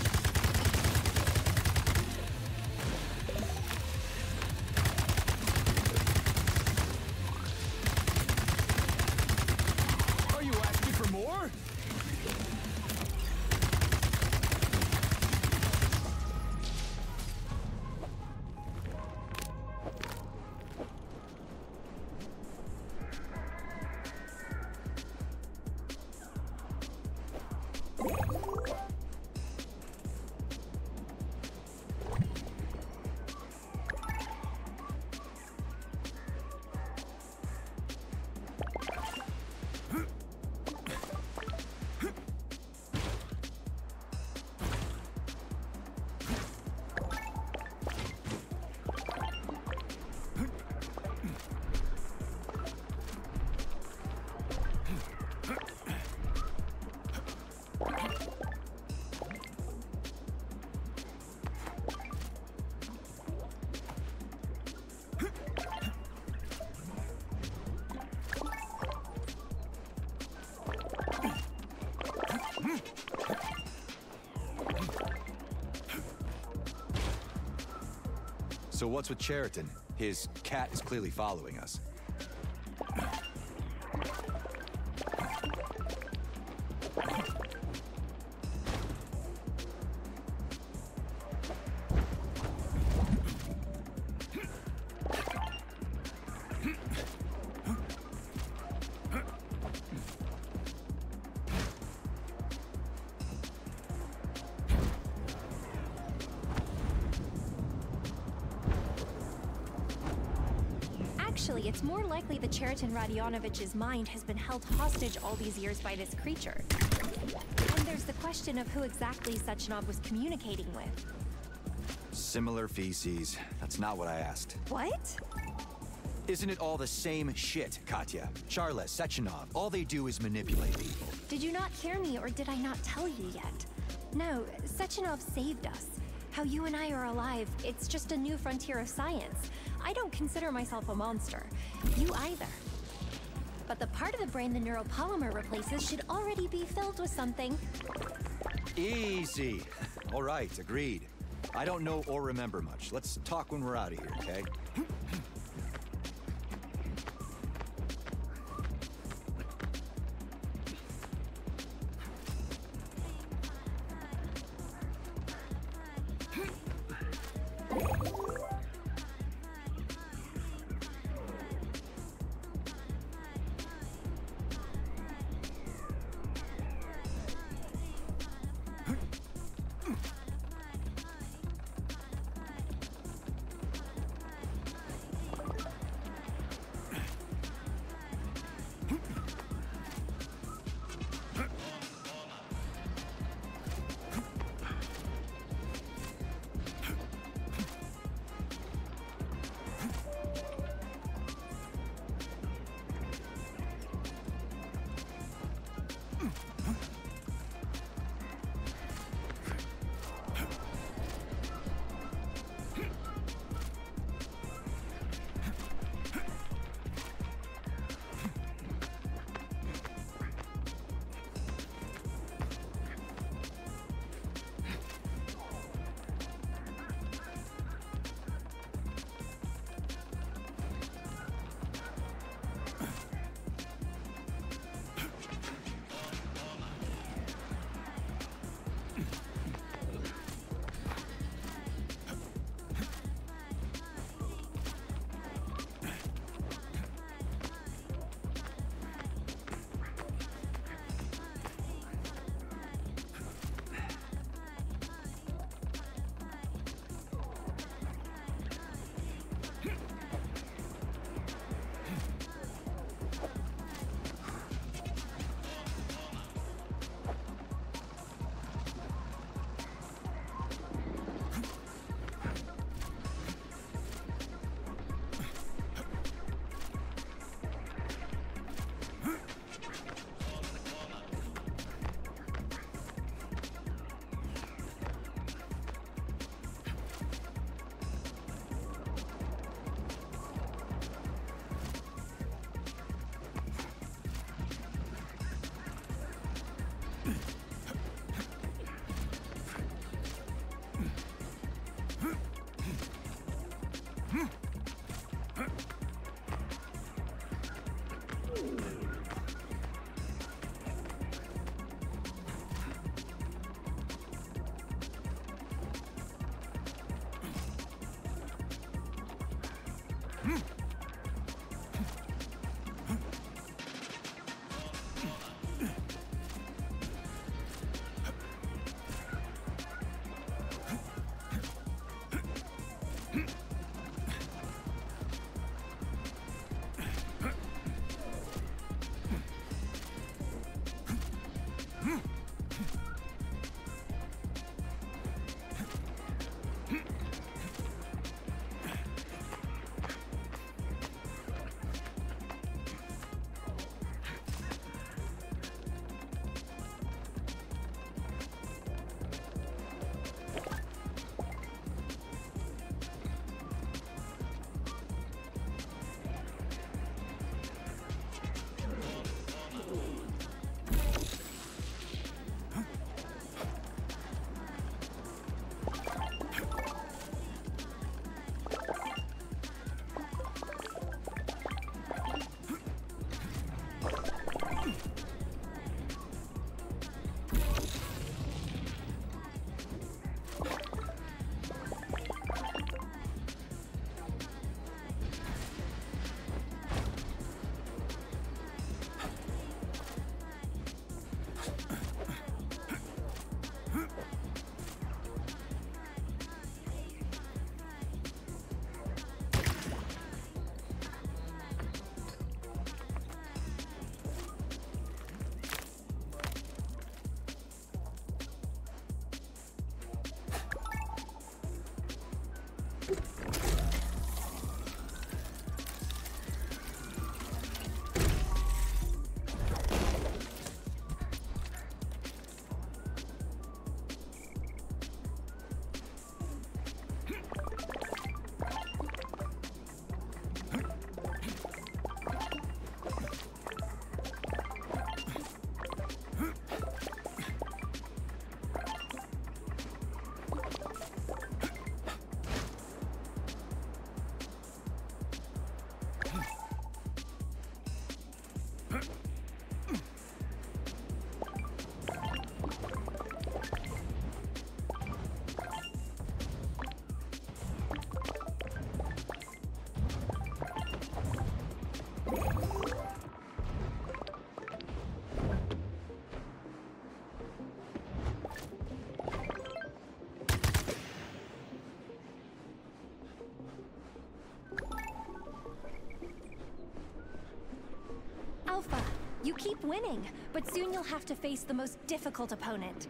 So what's with Cheriton? His cat is clearly following us. Actually, it's more likely that Cheriton Radionovich's mind has been held hostage all these years by this creature. And there's the question of who exactly Sechenov was communicating with. Similar feces. That's not what I asked. What? Isn't it all the same shit, Katya? Char-LES, Sechenov, all they do is manipulate people. Did you not hear me, or did I not tell you yet? No, Sechenov saved us. How you and I are alive, it's just a new frontier of science. I don't consider myself a monster. You either. But the part of the brain the neuropolymer replaces should already be filled with something. Easy. All right, agreed. I don't know or remember much. Let's talk when we're out of here, okay? Alpha, you keep winning, but soon you'll have to face the most difficult opponent.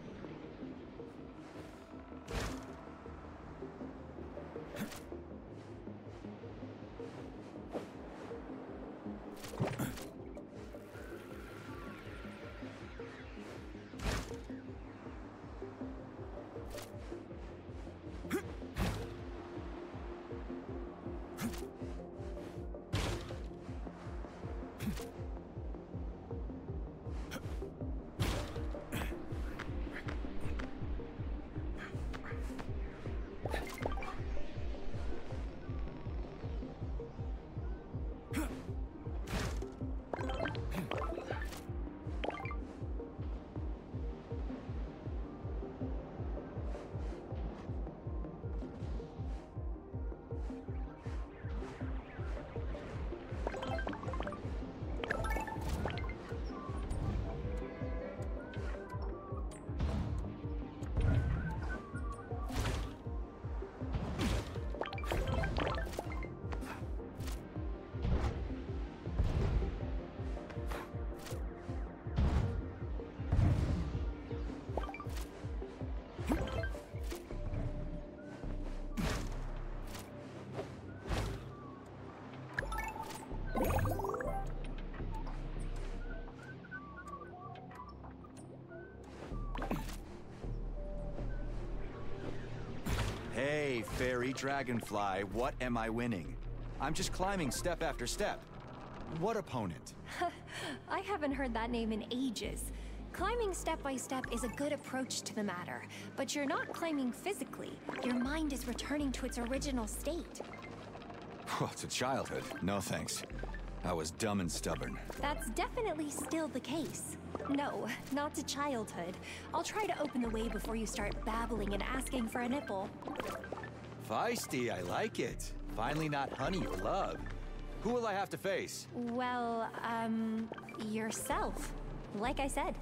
Hey, fairy dragonfly, what am I winning? I'm just climbing step after step. What opponent? I haven't heard that name in ages. Climbing step by step is a good approach to the matter, but you're not climbing physically. Your mind is returning to its original state. Well, to childhood. No thanks. I was dumb and stubborn. That's definitely still the case. No, not to childhood. I'll try to open the way before you start babbling and asking for a nipple. Feisty, I like it. Finally not honey or love. Who will I have to face? Well, yourself. Like I said.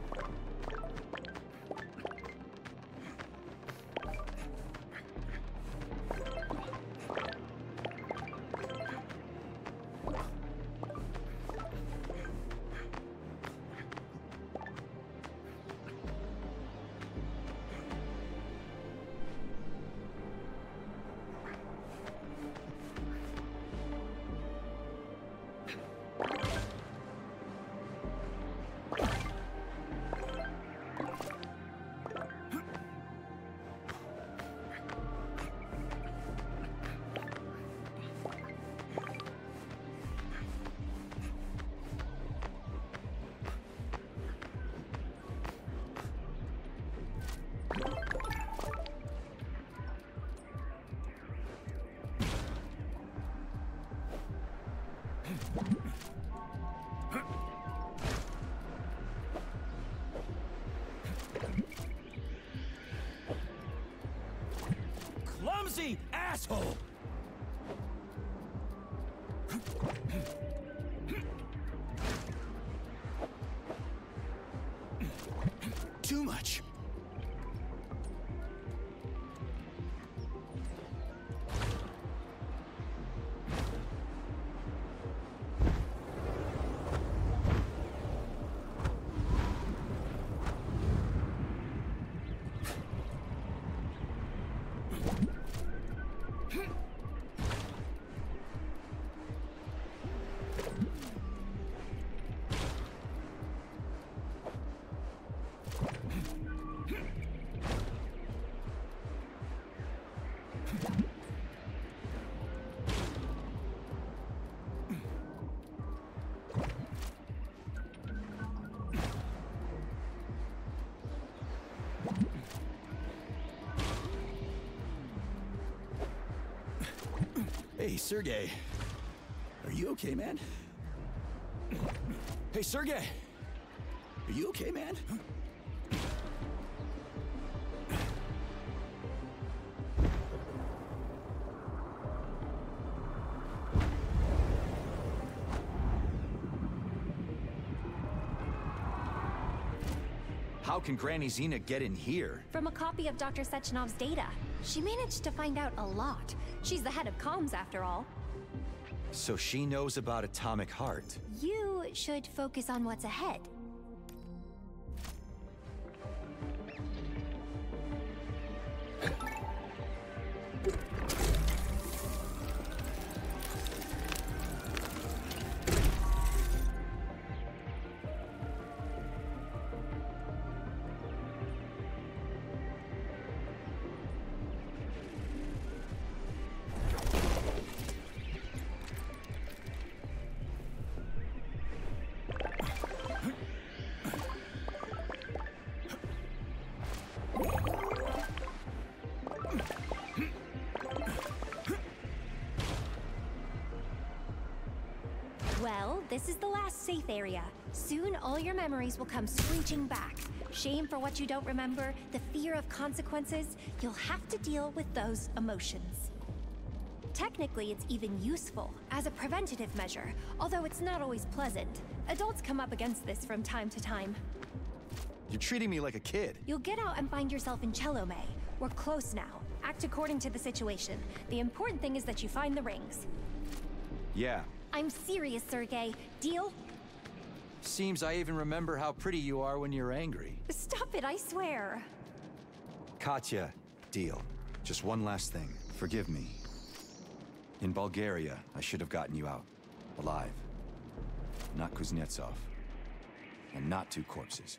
Clumsy asshole! Too much. Hey, Sergey. Are you okay, man? Hey, Sergey! Are you okay, man? How can Granny Zena get in here? From a copy of Dr. Sechenov's data. She managed to find out a lot. She's the head of comms, after all. So she knows about atomic heart. You should focus on what's ahead. Well, this is the last safe area. Soon all your memories will come screeching back. Shame for what you don't remember, the fear of consequences, you'll have to deal with those emotions. Technically, it's even useful, as a preventative measure, although it's not always pleasant. Adults come up against this from time to time. You're treating me like a kid. You'll get out and find yourself in Chelome. We're close now. Act according to the situation. The important thing is that you find the rings. Yeah. I'm serious, Sergey. Deal? Seems I even remember how pretty you are when you're angry. Stop it, I swear. Katya, deal. Just one last thing. Forgive me. In Bulgaria, I should have gotten you out. Alive. Not Kuznetsov. And not two corpses.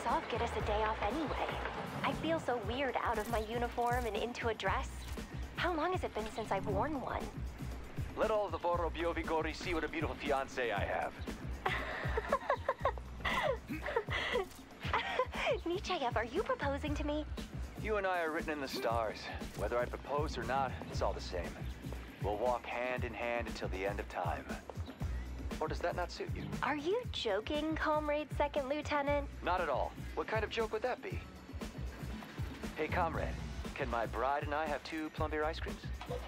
off get us a day off anyway? I feel so weird out of my uniform and into a dress. How long has it been since I've worn one? Let all the Vorobiovi see what a beautiful fiancé I have. Nechayev, are you proposing to me? You and I are written in the stars. Whether I propose or not, it's all the same. We'll walk hand in hand until the end of time. Or does that not suit you? Are you joking, Comrade Second Lieutenant? Not at all. What kind of joke would that be? Hey, comrade, can my bride and I have 2 plum-beer ice creams?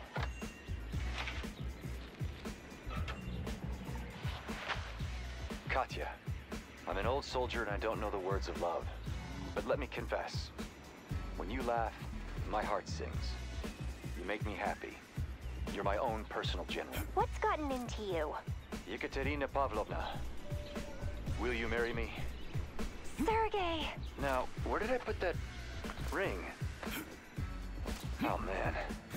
Katya, I'm an old soldier and I don't know the words of love. But let me confess, when you laugh, my heart sings. You make me happy. You're my own personal general. What's gotten into you? Yekaterina Pavlovna, will you marry me? Sergey! Now, where did I put that ring? Oh, man.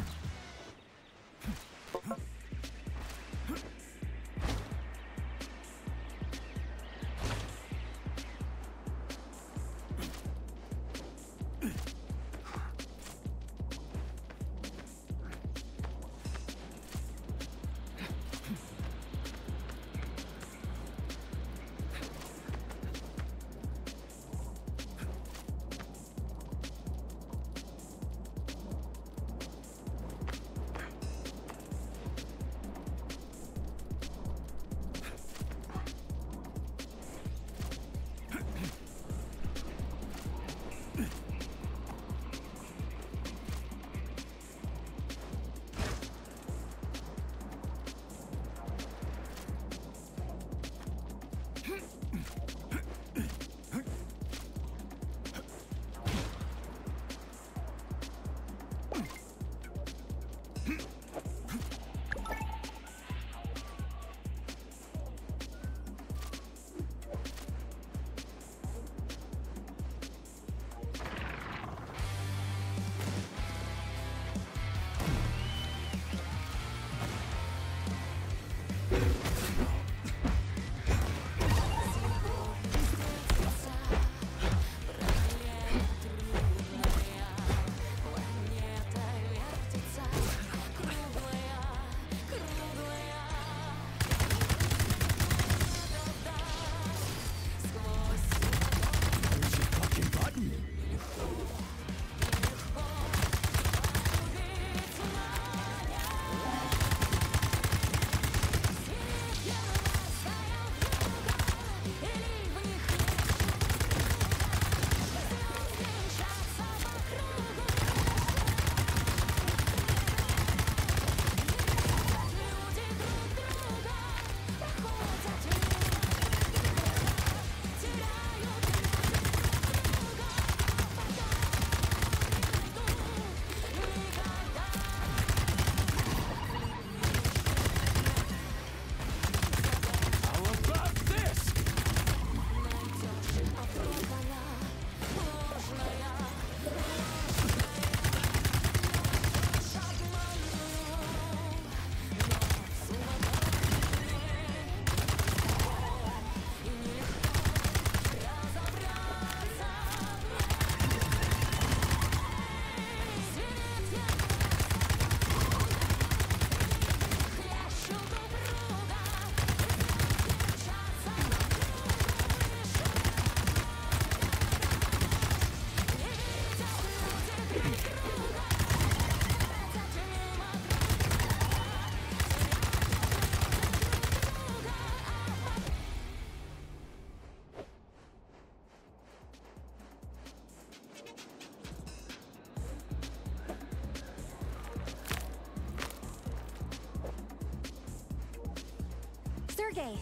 Sergey!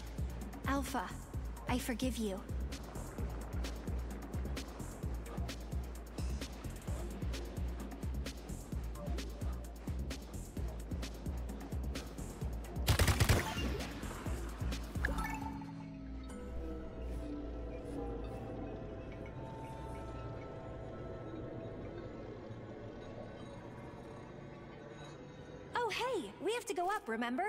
Alpha, I forgive you. Oh, hey! We have to go up, remember?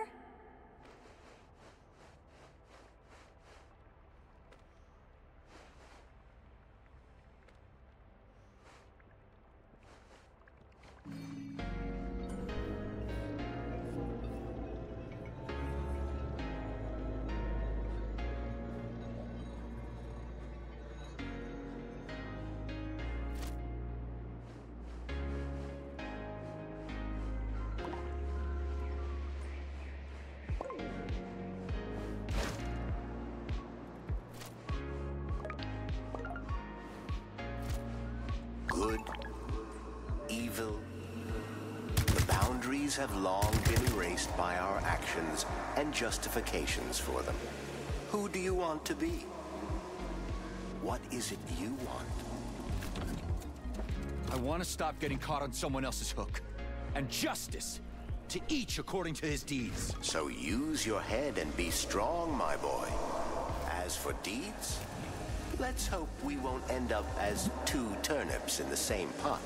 These have long been erased by our actions and justifications for them. Who do you want to be? What is it you want? I want to stop getting caught on someone else's hook. And justice to each according to his deeds. So use your head and be strong, my boy. As for deeds, let's hope we won't end up as two turnips in the same pot.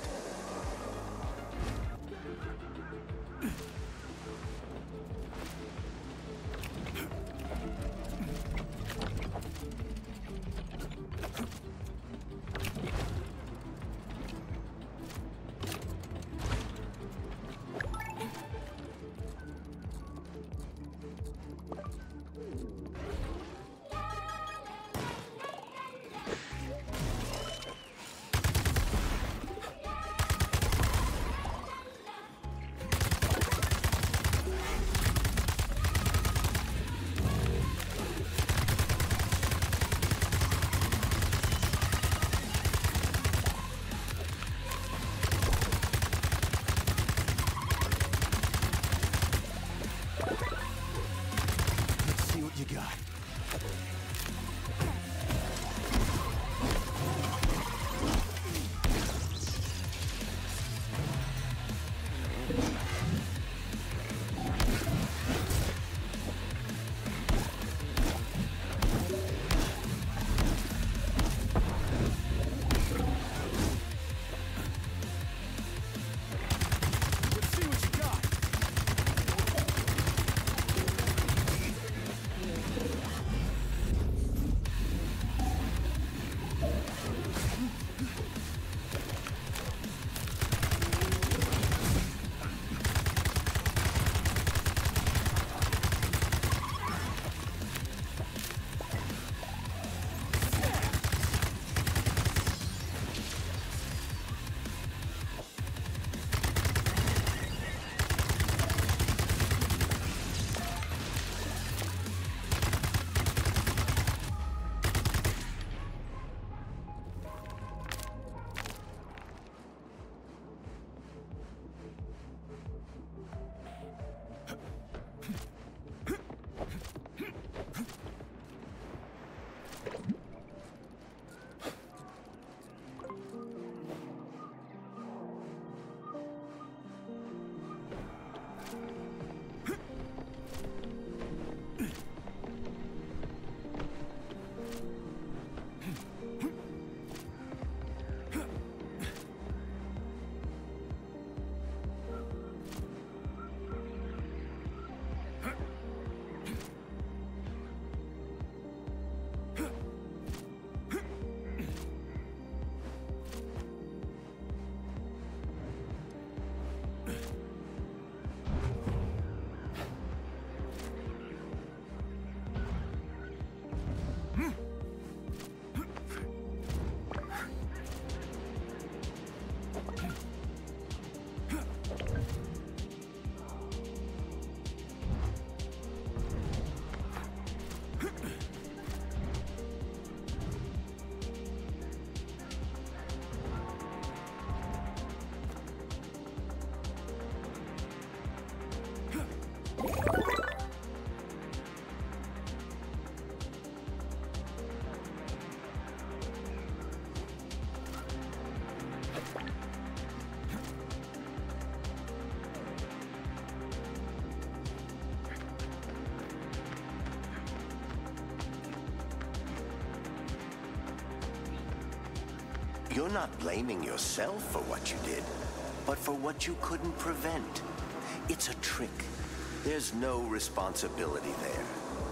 You're not blaming yourself for what you did, but for what you couldn't prevent. It's a trick. There's no responsibility there.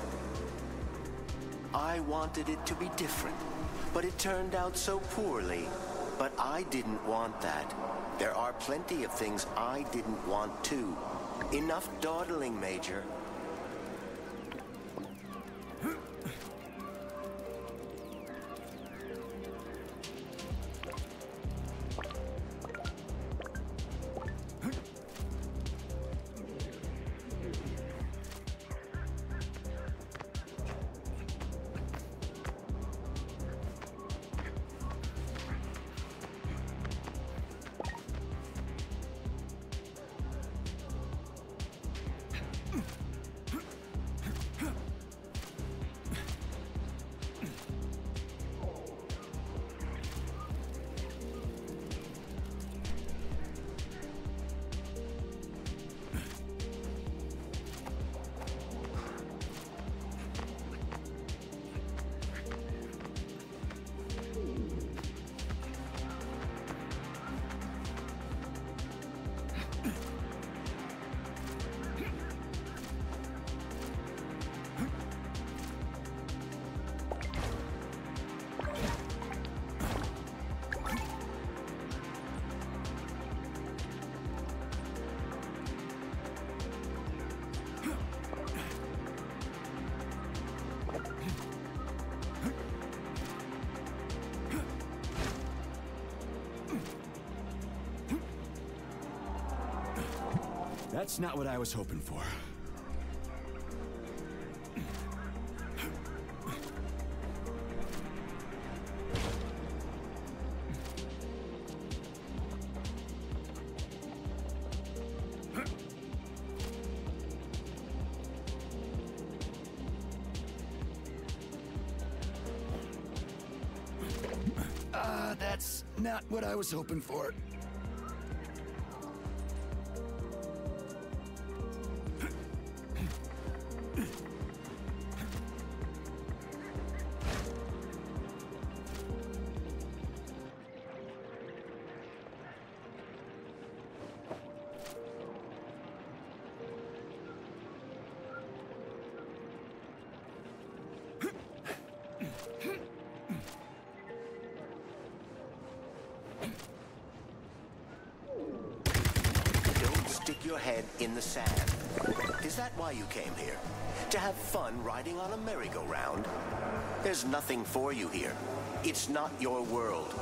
I wanted it to be different, but it turned out so poorly. But I didn't want that. There are plenty of things I didn't want too. Enough dawdling, Major. That's not what I was hoping for. That's not what I was hoping for. Your head in the sand. Is that why you came here? To have fun riding on a merry-go-round? There's nothing for you here. It's not your world.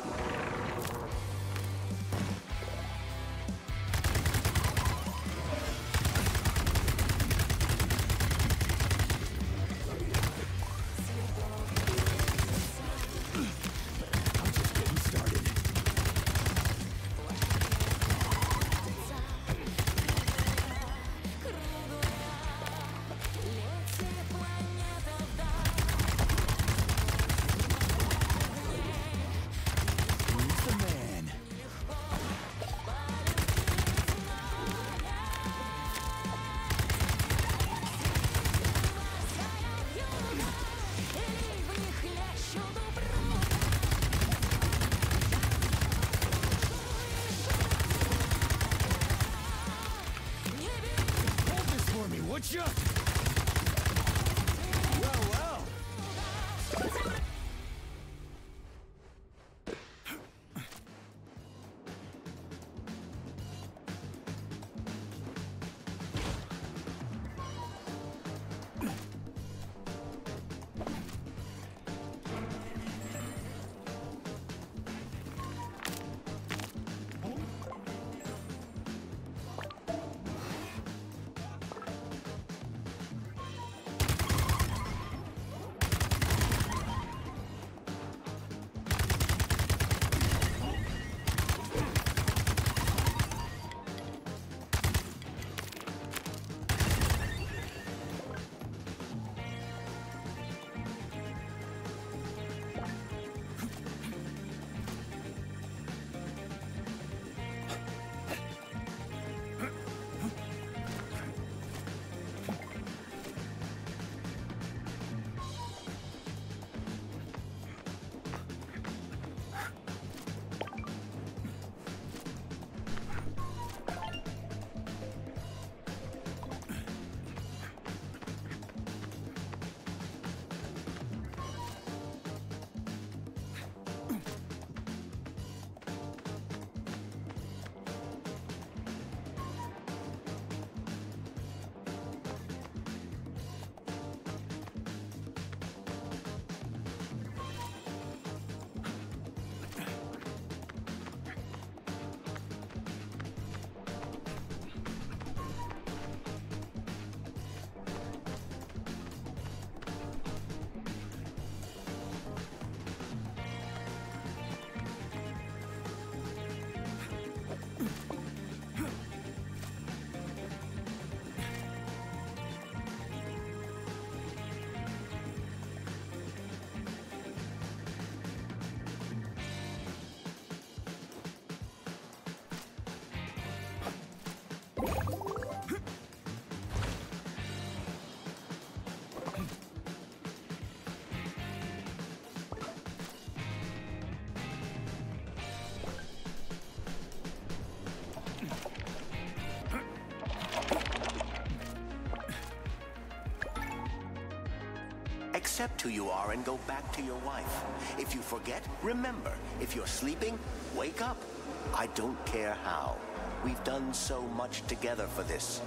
Accept who you are and go back to your wife. If you forget, remember. If you're sleeping, wake up. I don't care how. We've done so much together for this.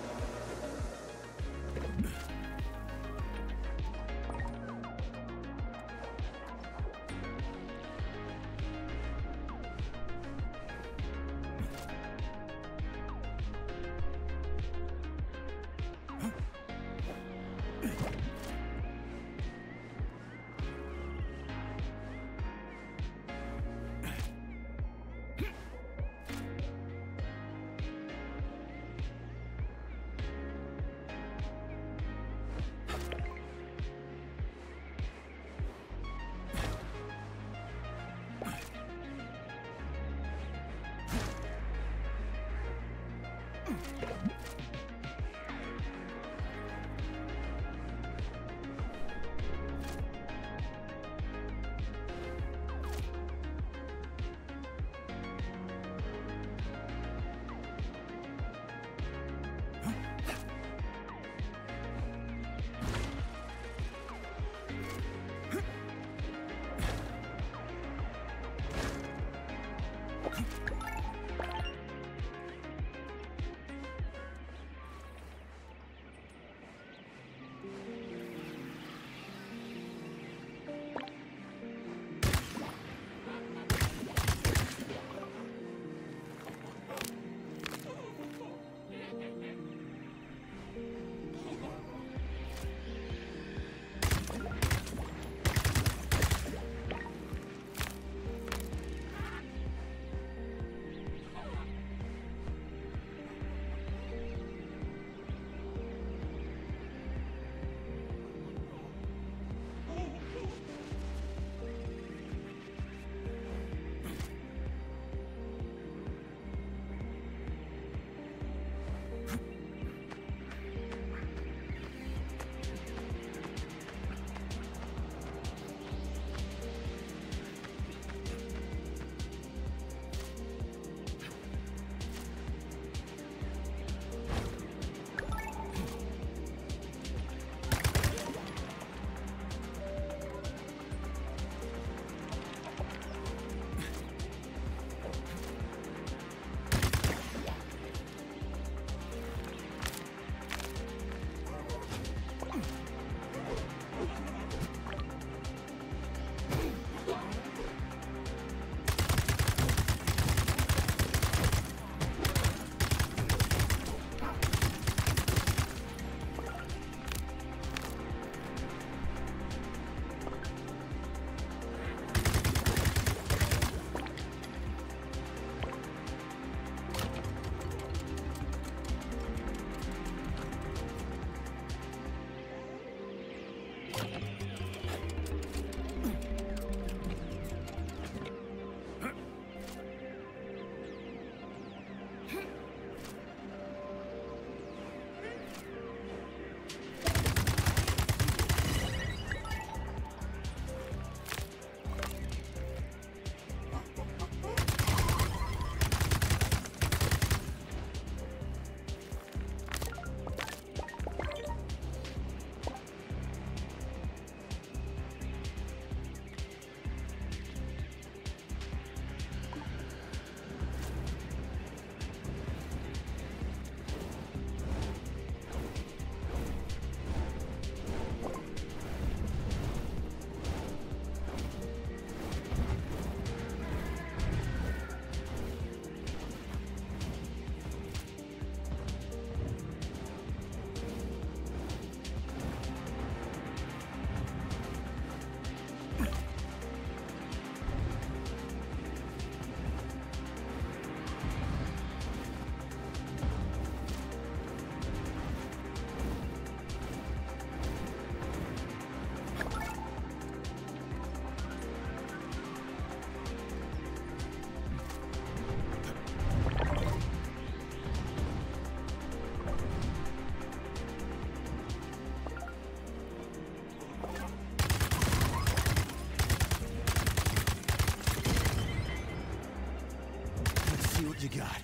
you got?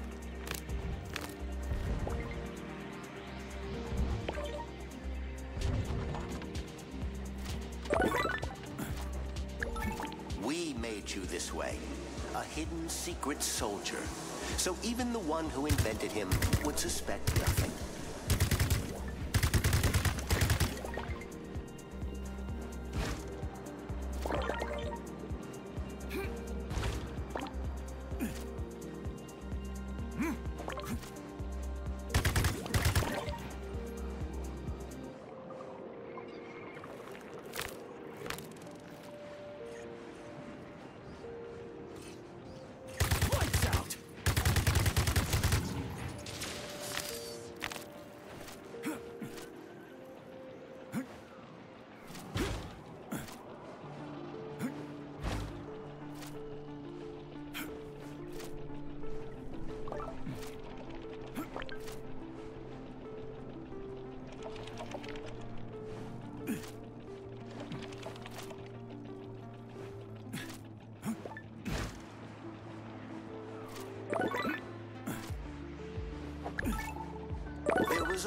We made you this way. A hidden secret soldier. So even the one who invented him would suspect nothing.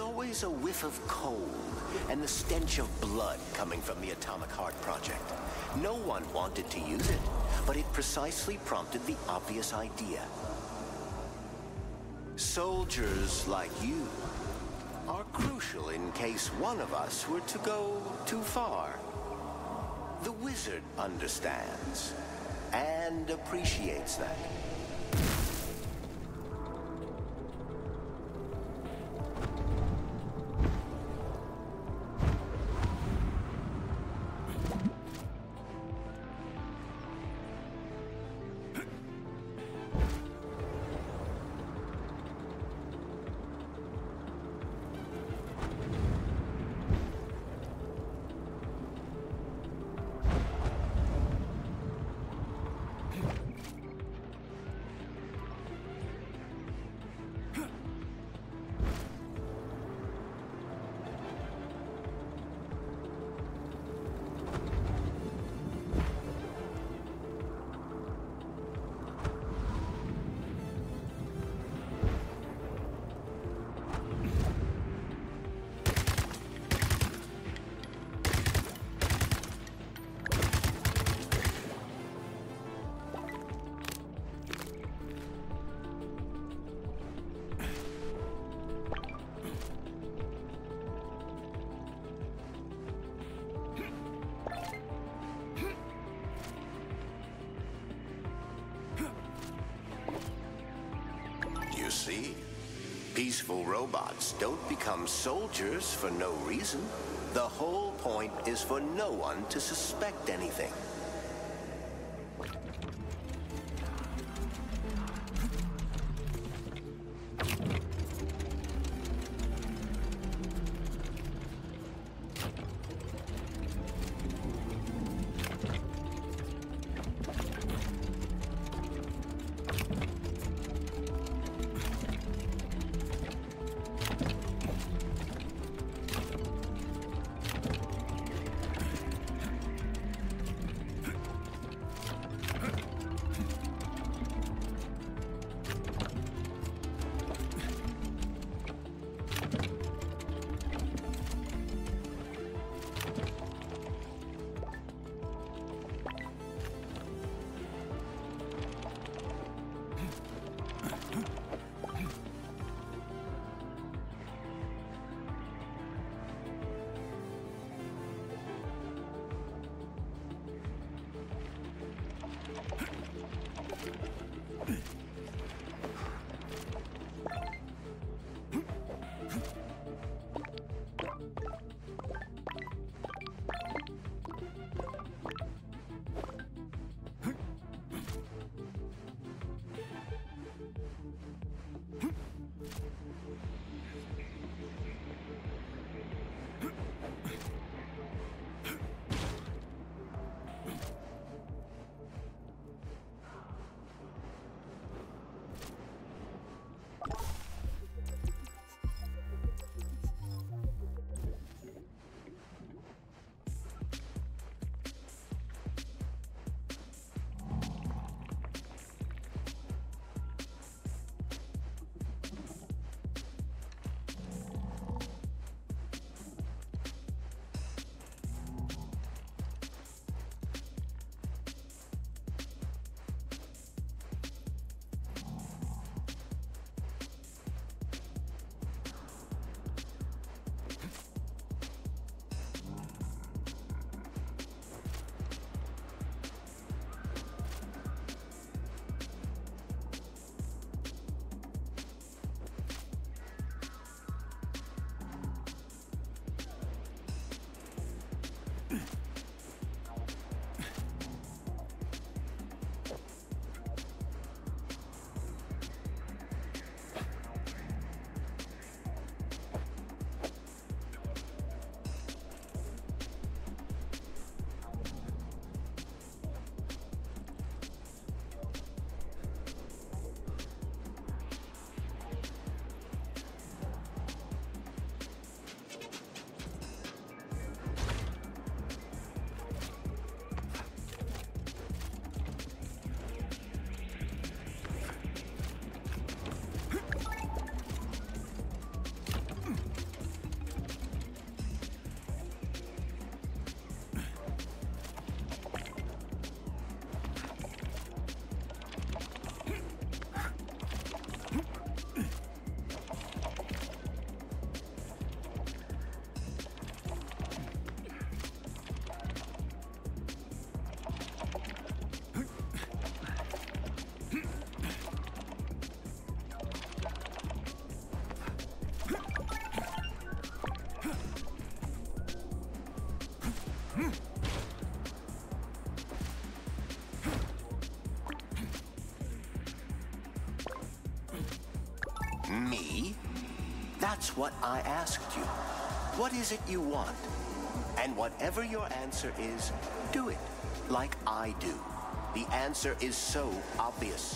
always a whiff of cold and the stench of blood coming from the Atomic Heart Project. No one wanted to use it, but it precisely prompted the obvious idea. Soldiers like you are crucial in case one of us were to go too far. The wizard understands and appreciates that. See? Peaceful robots don't become soldiers for no reason. The whole point is for no one to suspect anything. Me? That's what I asked you. What is it you want? And whatever your answer is, do it, like I do. The answer is so obvious.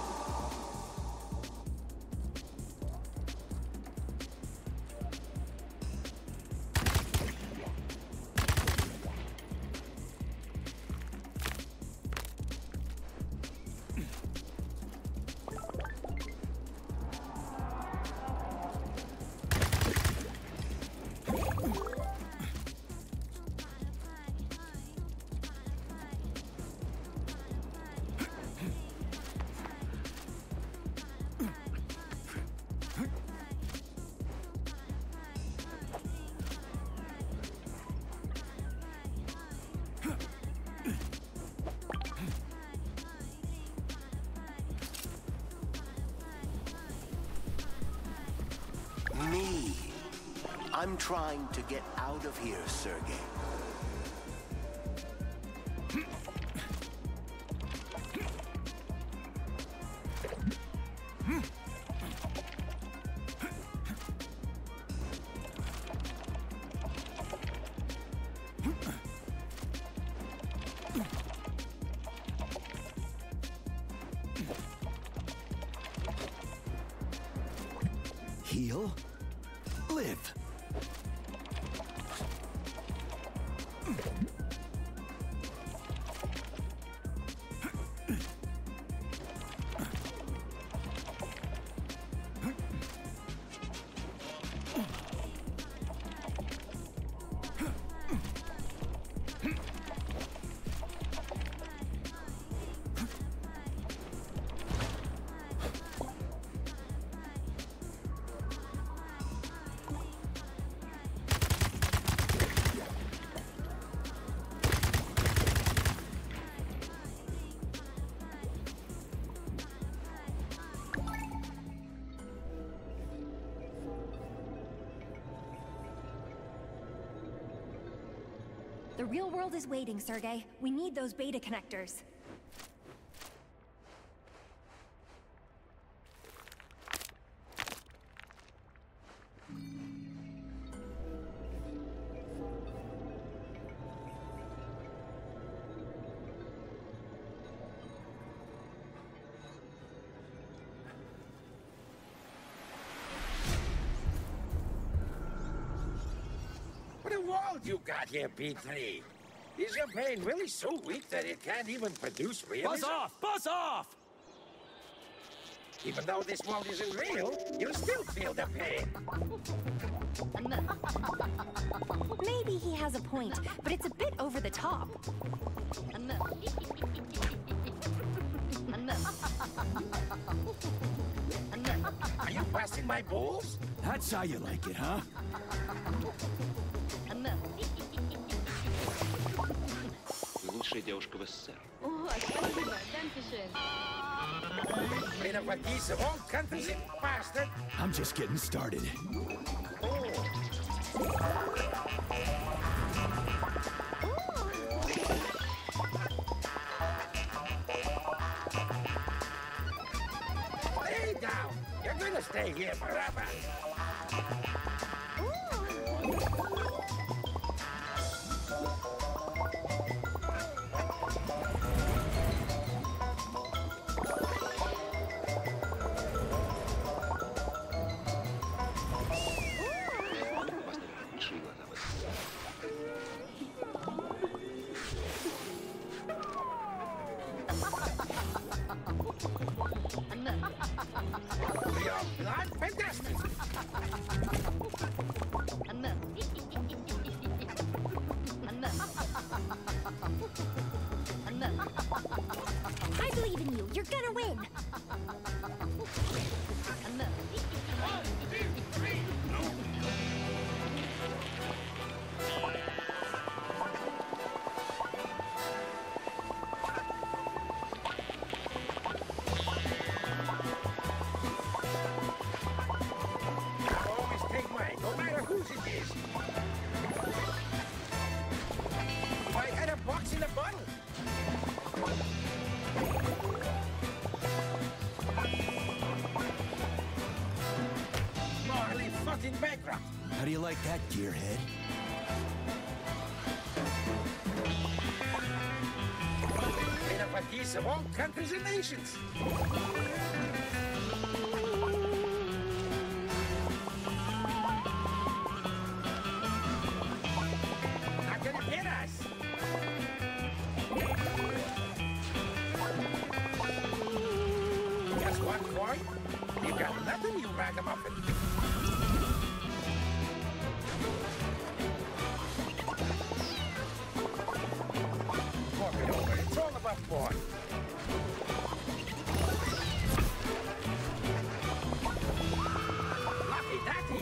Me. I'm trying to get out of here, Sergey. Heal. Live. The real world is waiting, Sergey. We need those beta connectors. What a world you got here, P3. Is your brain really so weak that it can't even produce realism? Buzz off! Buzz off! Even though this world isn't real, you still feel the pain. Maybe he has a point, but it's a bit over the top. Are you busting my balls? That's how you like it, huh? Лучшая девушка в СССР. О, спасибо, dankeschön. Bit of a geese of all countries, bastard. I'm just getting started. Stay down. You're gonna stay here forever. Your blood fantastic. How do you like that, gearhead? Made of a piece of all countries and nations. Not gonna get us. Just one point. You got nothing, you ragamuffin. Walk it over. It's all about fun. Lucky Daddy.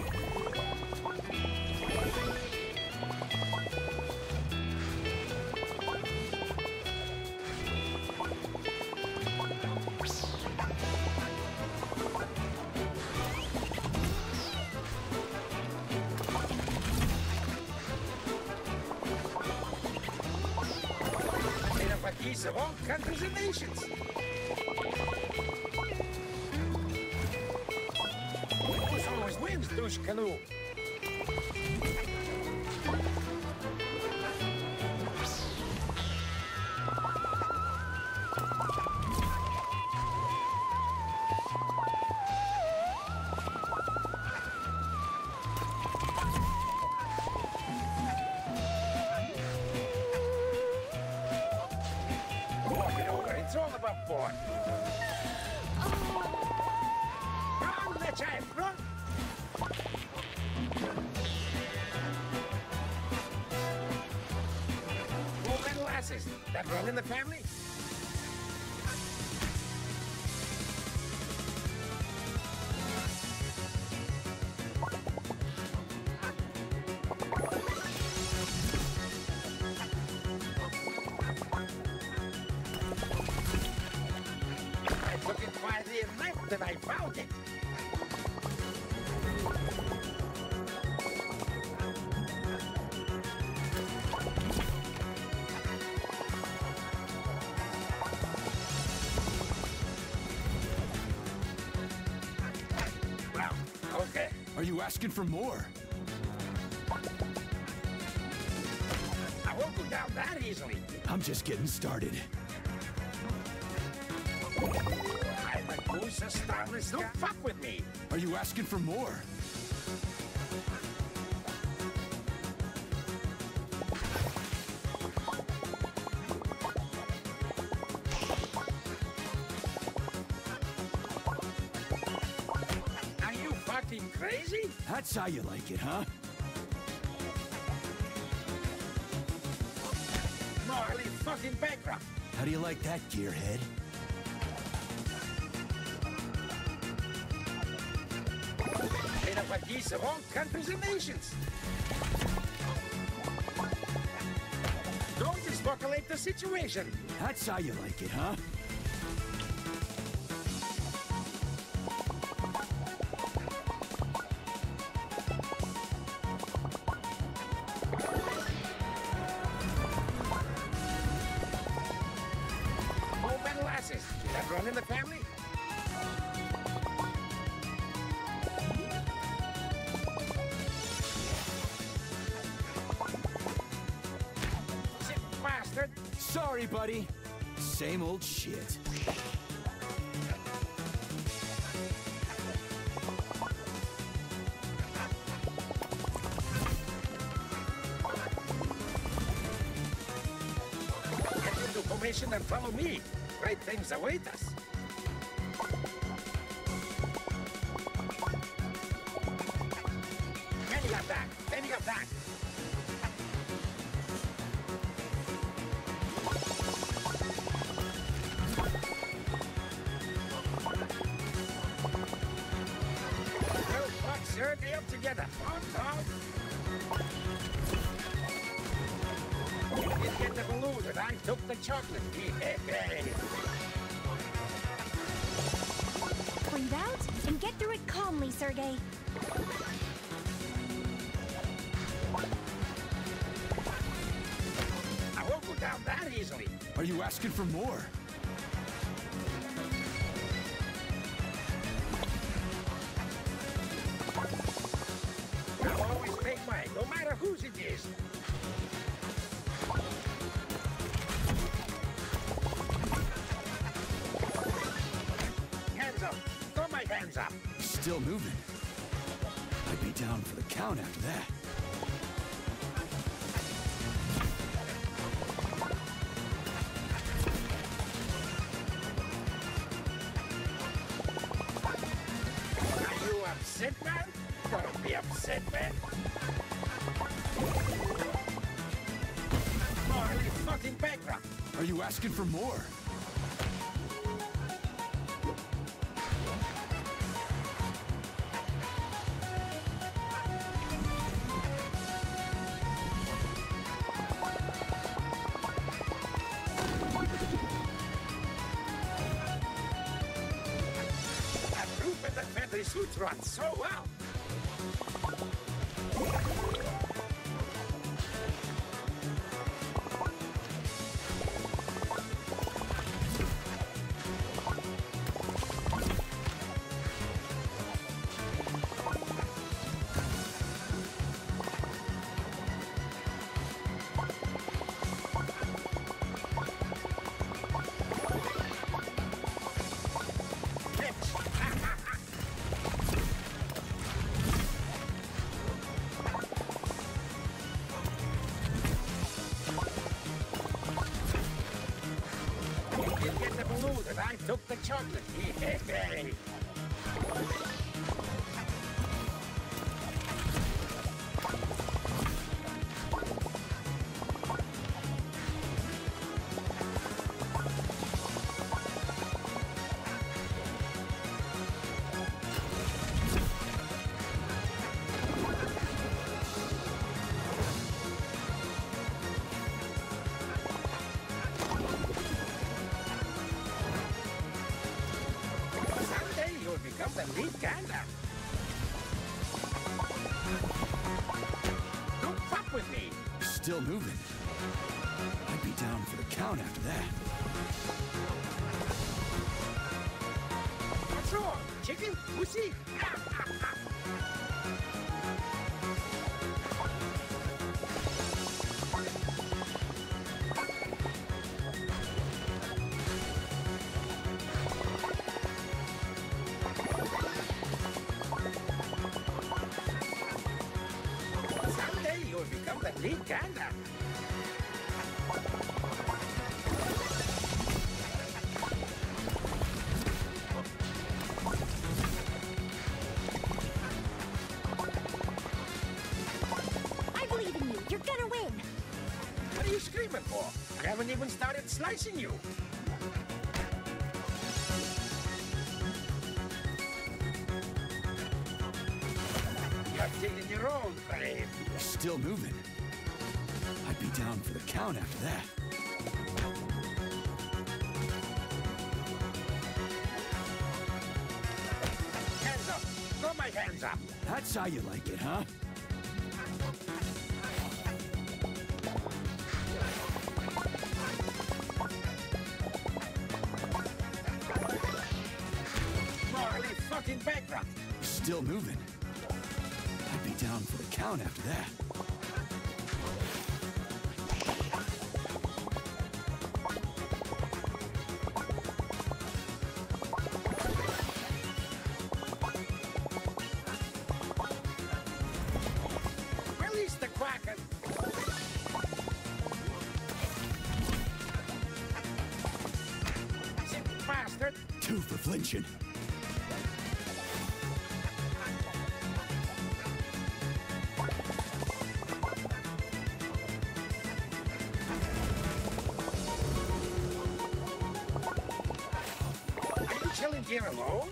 Made of a piece of all countries and nations. Who's always wins, douche canoe? Walk it over. It's all about fun. Run, Nechayev, run! More metal asses. That run in the family? I took it quietly and left, and I found it. Well, okay. Are you asking for more? I won't go down that easily. I'm just getting started. I'm a goose, a starless. Don't fuck with me. Are you asking for more? Are you fucking crazy? That's how you like it, huh? Morally fucking bankrupt. How do you like that, gearhead? Made of a piece of all countries and nations. Don't escalate the situation. That's how you like it, huh? More metal asses. That run in the family? Sick bastard. Sorry, buddy. Same old shit. Get into formation and follow me. Great things await us. Many of that. Many of that. Well, fuck, Sergey, up together. On top. You didn't get the balloon, and I took the chocolate. Breathe out and get through it calmly, Sergey. I won't go down that easily. Are you asking for more? I'll always take mine, no matter whose it is. Hands up. Throw my hands up. Still moving. I'd be down for the count after that. Are you upset, man? Don't be upset, man. Morally fucking bankrupt. Are you asking for more? Suits run so well. I took the chocolate. Hey. Still moving. I'd be down for the count after that. What's wrong? Chicken? Pussy? I haven't even started slicing you. You have taken your own grave. Still moving. I'd be down for the count after that. Hands up. Throw my hands up. That's how you like it, huh? Bankrupt. Still moving. I'd be down for the count after that. Release the Kraken. Sick bastard. 2 for flinching. Here alone?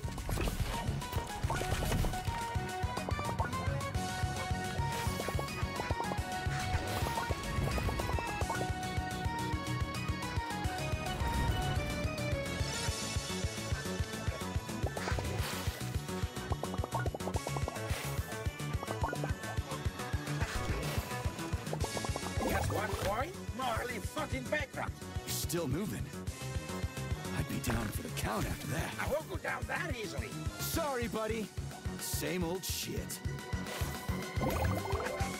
Just 1 point? Morally fucking bankrupt. Still moving. I'd be down for the count after that. I won't go down that easily. Sorry, buddy. Same old shit.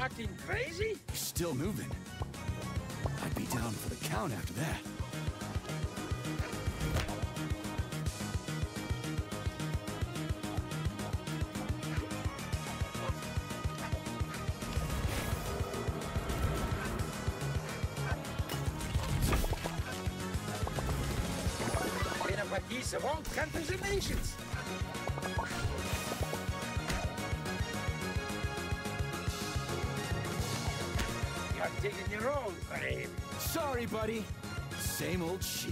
fucking crazy? Still moving. I'd be down for the count after that. Been a piece of all countries and nations. You're digging your own grave. Sorry, buddy. Same old shit.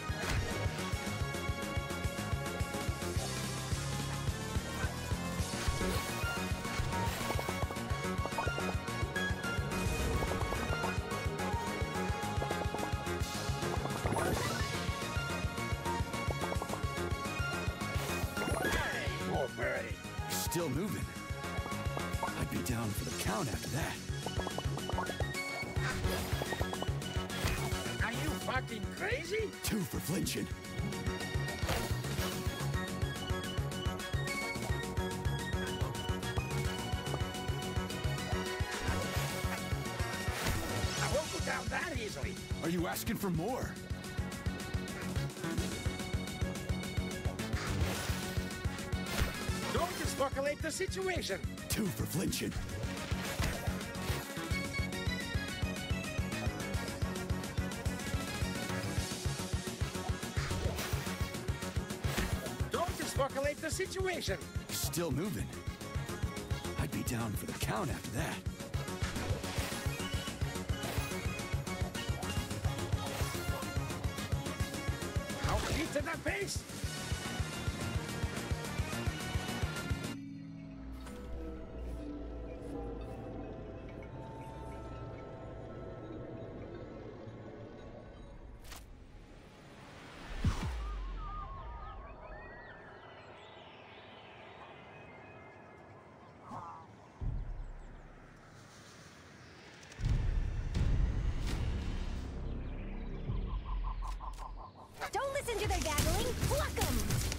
Oh, Murray. Still moving. I'd be down for the count after that. Are you fucking crazy? 2 for flinching. I won't go down that easily. Are you asking for more? Don't escalate the situation. 2 for flinching. Don't escalate the situation. Still moving. I'd be down for the count after that. How keep to that pace? Don't listen to their gaggling. Pluck them!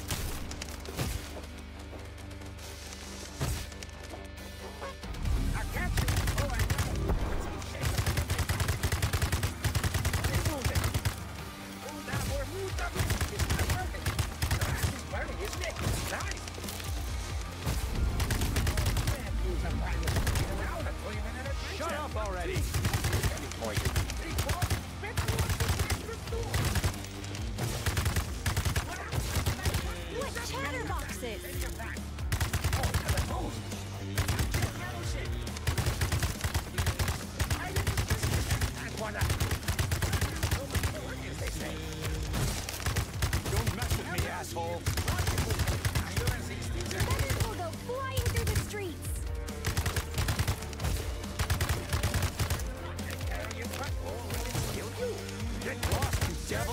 I catch you. Oh, I know. Keep moving. Move down more. Move down. It's not working. It's burning, isn't it? Nice. Man, use a pilot. Get around and pull him in at a Shut up already! What chatterboxes? Don't mess with me, asshole! Feathers will go flying through the streets. Get lost, you devil!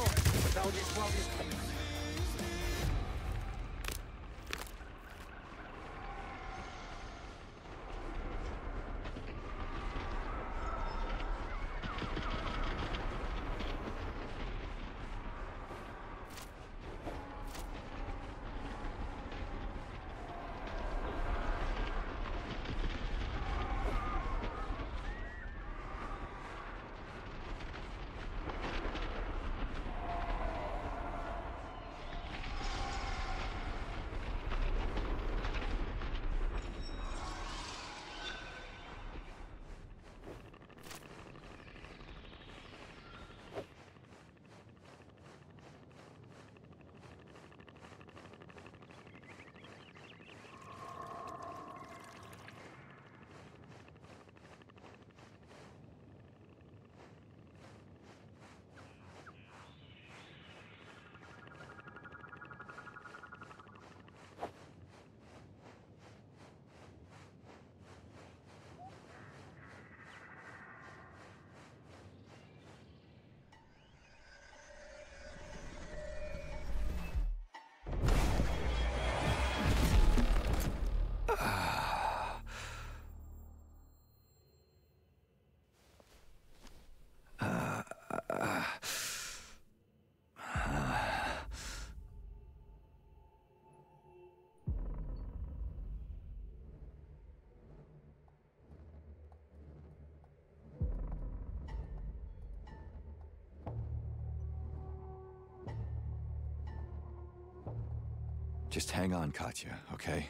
Just hang on, Katya, okay?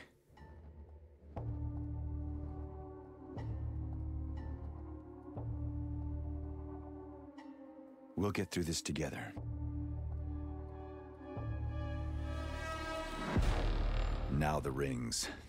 We'll get through this together. Now the rings.